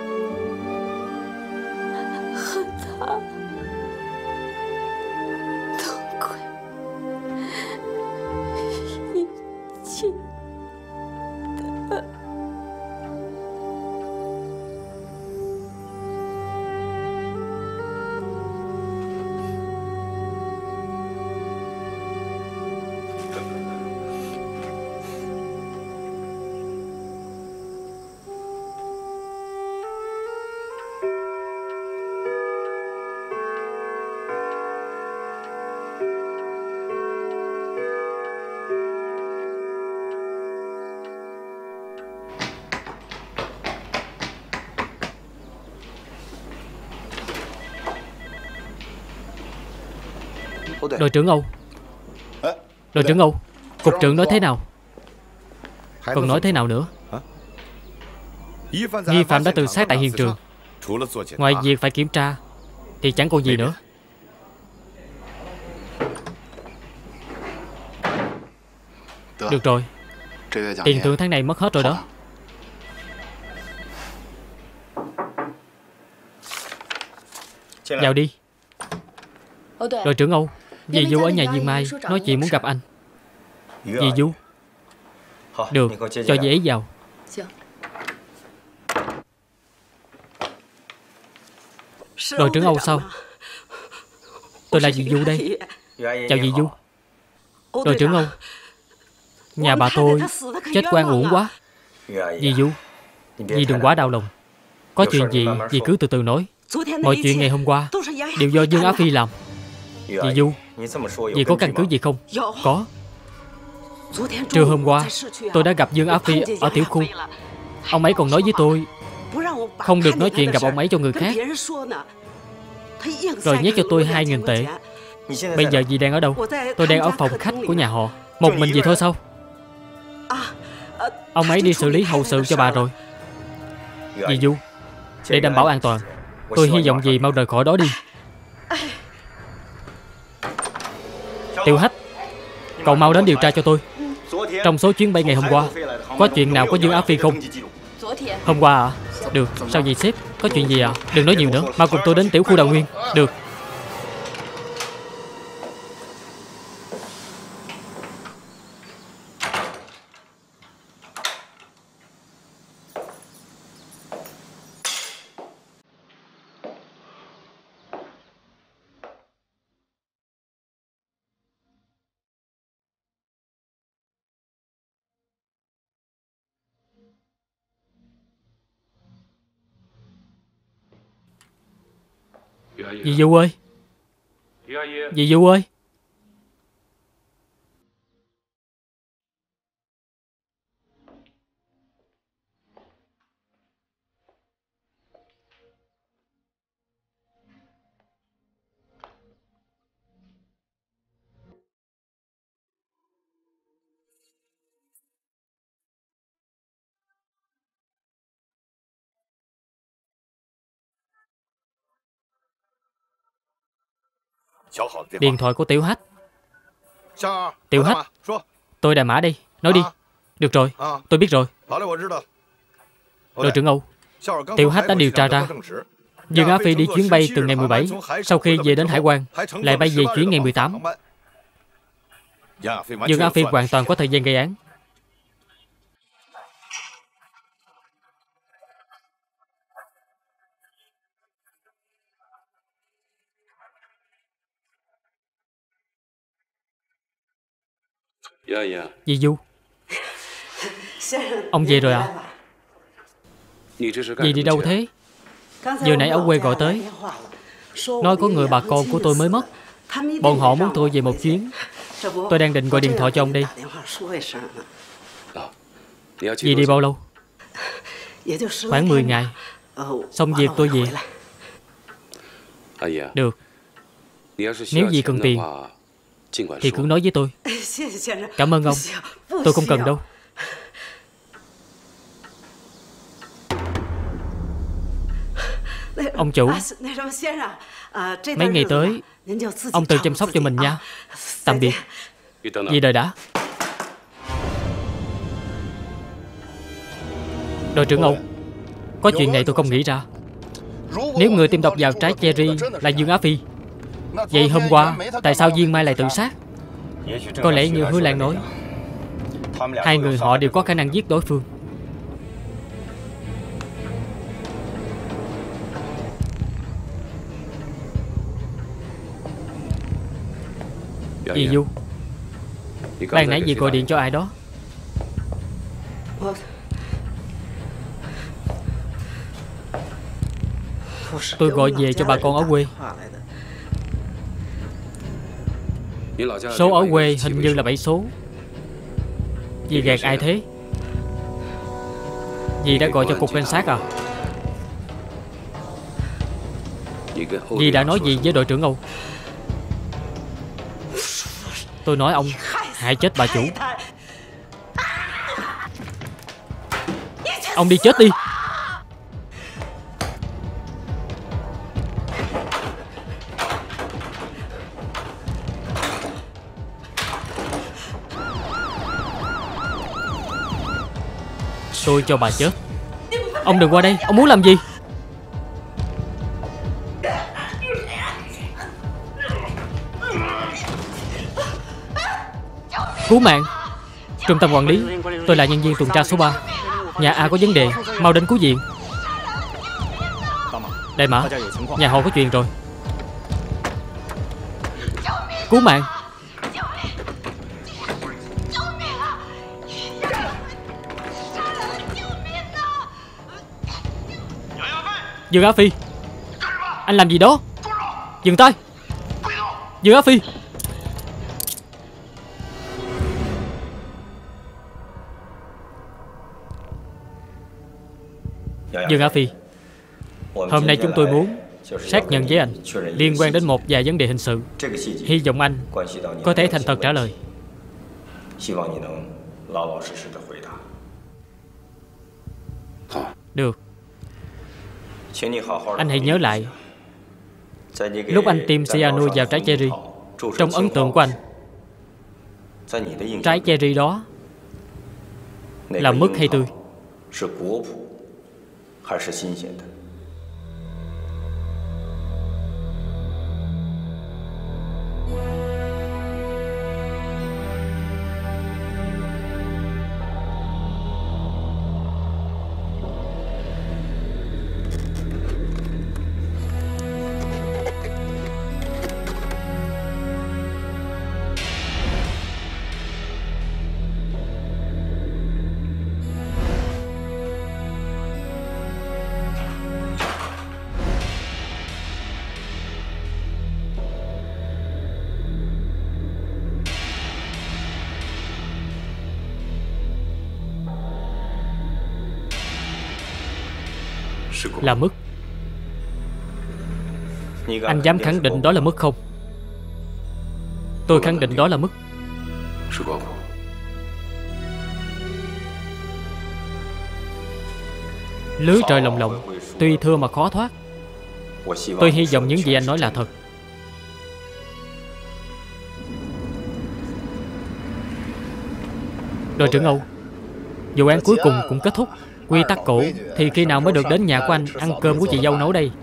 Đội trưởng Âu. Đội trưởng Âu, cục trưởng nói thế nào? Còn nói thế nào nữa? Nghi phạm đã tự sát tại hiện trường. Ngoài việc phải kiểm tra thì chẳng còn gì nữa. Được rồi, tiền thưởng tháng này mất hết rồi đó. Vào đi. Đội trưởng Âu, dì Du ở nhà dì Mai nói chị muốn gặp anh. Dì Du. Được, cho dì ấy vào. Đội trưởng Âu sao? Tôi là dì Du đây. Chào dì Du. Đội trưởng Âu, nhà bà tôi chết oan uổng quá. Dì Du, dì đừng quá đau lòng. Có chuyện gì dì cứ từ từ nói. Mọi chuyện ngày hôm qua đều do Dương Á Phi làm. Dì Du, dì có căn cứ gì không? Có. Trưa hôm qua tôi đã gặp Dương Á Phi ở tiểu khu. Ông ấy còn nói với tôi không được nói chuyện gặp ông ấy cho người khác. rồi nhét cho tôi 2.000 tệ. Bây giờ dì đang ở đâu? Tôi đang ở phòng khách của nhà họ. Một mình dì thôi sao? Ông ấy đi xử lý hậu sự cho bà rồi. Dì Du, để đảm bảo an toàn, tôi hy vọng dì mau rời khỏi đó đi. Tiểu Hách, cậu mau đến điều tra cho tôi. Trong số chuyến bay ngày hôm qua, có chuyện nào có Dương Á Phi không? Hôm qua à? Được, sao vậy sếp? Có chuyện gì à? Đừng nói nhiều nữa, mau cùng tôi đến tiểu khu Đào Nguyên. Được. Dì Du ơi! Dì Du ơi! Điện thoại của Tiểu Hách. Tiểu Hách, tôi Đà Mã đây. Nói đi. Được rồi, tôi biết rồi. Đội trưởng Âu, Tiểu Hách đã điều tra ra Dương Á Phi đi chuyến bay từ ngày 17, sau khi về đến hải quan lại bay về chuyến ngày 18. Dương Á Phi hoàn toàn có thời gian gây án. Dì Du, ông về rồi à? Dì đi đâu thế? Vừa nãy ở quê gọi tới, nói có người bà con của tôi mới mất. Bọn họ muốn tôi về một chuyến. Tôi đang định gọi điện thoại cho ông đây. Dì đi bao lâu? Khoảng 10 ngày. Xong việc tôi về. Được. Nếu dì cần tiền thì cứ nói với tôi. Cảm ơn ông. Tôi không cần đâu. Ông chủ, mấy ngày tới ông tự chăm sóc cho mình nha. Tạm biệt. Dì đợi đã. Đội trưởng Âu, có chuyện này tôi không nghĩ ra. Nếu người tiêm độc vào trái cherry là Dương Á Phi, vậy hôm qua tại sao Viên Mai lại tự sát? Có lẽ như Hứa Lan nói, hai người họ đều có khả năng giết đối phương. Dì Du, ban nãy dì gọi điện cho ai đó? Tôi gọi về cho bà con ở quê. Số ở quê hình như là 7 số. Dì gạt ai thế? Dì đã gọi cho cục cảnh sát à? Dì đã nói gì với đội trưởng Âu? Tôi nói ông hại chết bà chủ. Ông đi chết đi. Tôi cho bà chết. Ông đừng qua đây. Ông muốn làm gì? Cứu mạng. Trung tâm quản lý, tôi là nhân viên tuần tra số 3. Nhà A có vấn đề, mau đến cứu viện. Đại Mã, nhà họ có chuyện rồi. Cứu mạng. Dương Á Phi, anh làm gì đó? Dừng tay. Dương Á Phi. Dương Á Phi, hôm nay chúng tôi muốn Xác nhận với anh liên quan đến một vài vấn đề hình sự. Hy vọng anh có thể thành thật trả lời. Được. Anh hãy nhớ lại lúc anh tiêm cyanua vào trái cherry. Trong ấn tượng của anh, trái cherry đó là mứt hay tươi? Là mứt. Anh dám khẳng định đó là mứt không? Tôi khẳng định đó là mứt. Lưới trời lồng lộng, tuy thưa mà khó thoát. Tôi hy vọng những gì anh nói là thật. Đội trưởng Âu, vụ án cuối cùng cũng kết thúc. Quy tắc cũ thì khi nào mới được đến nhà của anh ăn cơm của chị dâu nấu đây?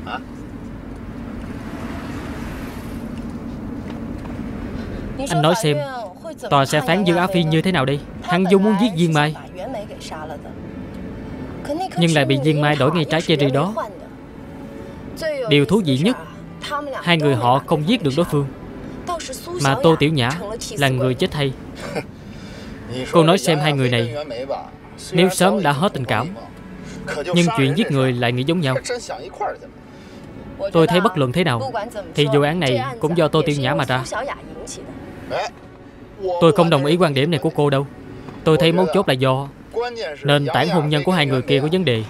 Anh nói xem, tòa sẽ phán Dương Á Phi như thế nào đây? Hắn vốn muốn giết Viên Mai, nhưng lại bị Viên Mai đổi ngay trái cherry đó. Điều thú vị nhất, hai người họ không giết được đối phương, mà Tô Tiểu Nhã là người chết thay. Cô nói xem hai người này nếu sớm đã hết tình cảm, nhưng chuyện giết người lại nghĩ giống nhau. Tôi thấy bất luận thế nào thì vụ án này cũng do Tô Tiểu Nhã mà ra. Tôi không đồng ý quan điểm này của cô đâu. Tôi thấy mấu chốt là do nền tảng hôn nhân của hai người kia có vấn đề.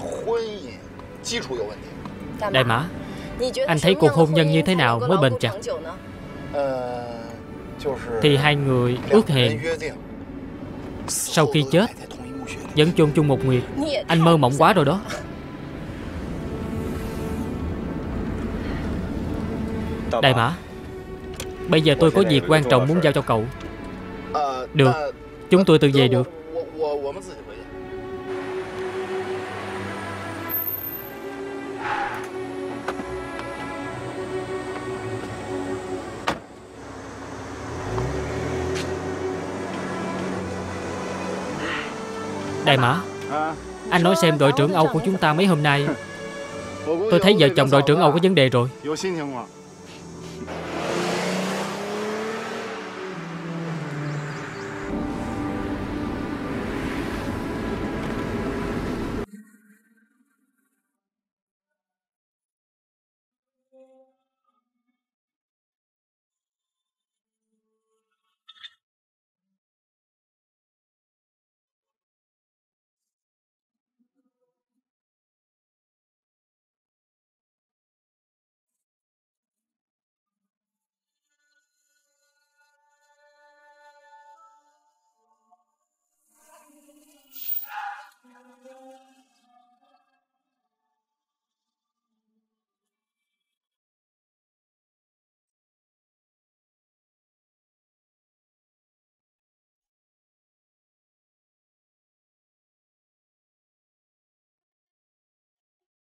Đại Mã, anh thấy cuộc hôn nhân như thế nào mới bền chặt? Thì hai người ước hẹn sau khi chết vẫn chôn chung một nguyệt. Anh mơ mộng quá rồi đó. Đại Mã, bây giờ tôi có việc quan trọng muốn giao cho cậu. Được, chúng tôi tự về được. Đại Mã, anh nói xem đội trưởng Âu của chúng ta mấy hôm nay. Tôi thấy vợ chồng đội trưởng Âu có vấn đề rồi.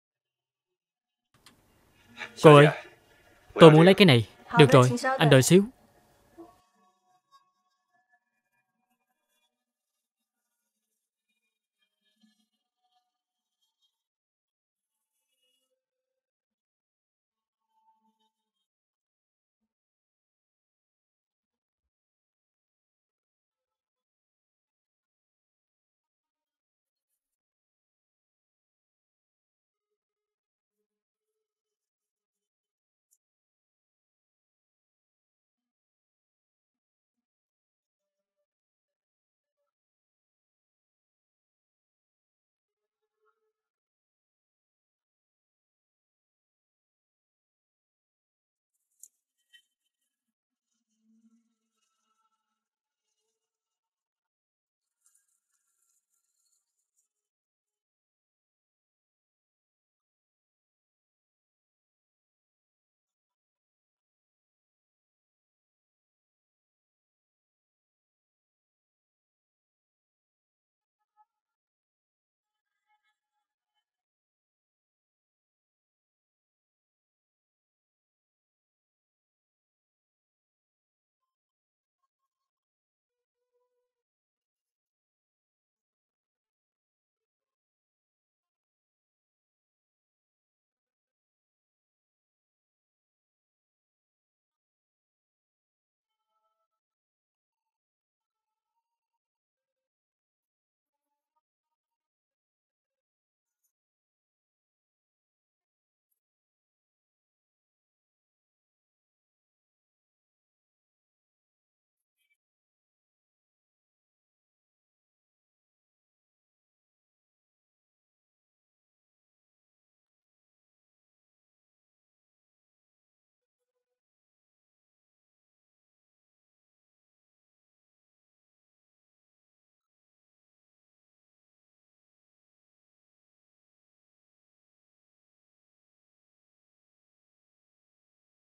Cô ơi, tôi muốn lấy cái này. Được rồi, anh đợi xíu.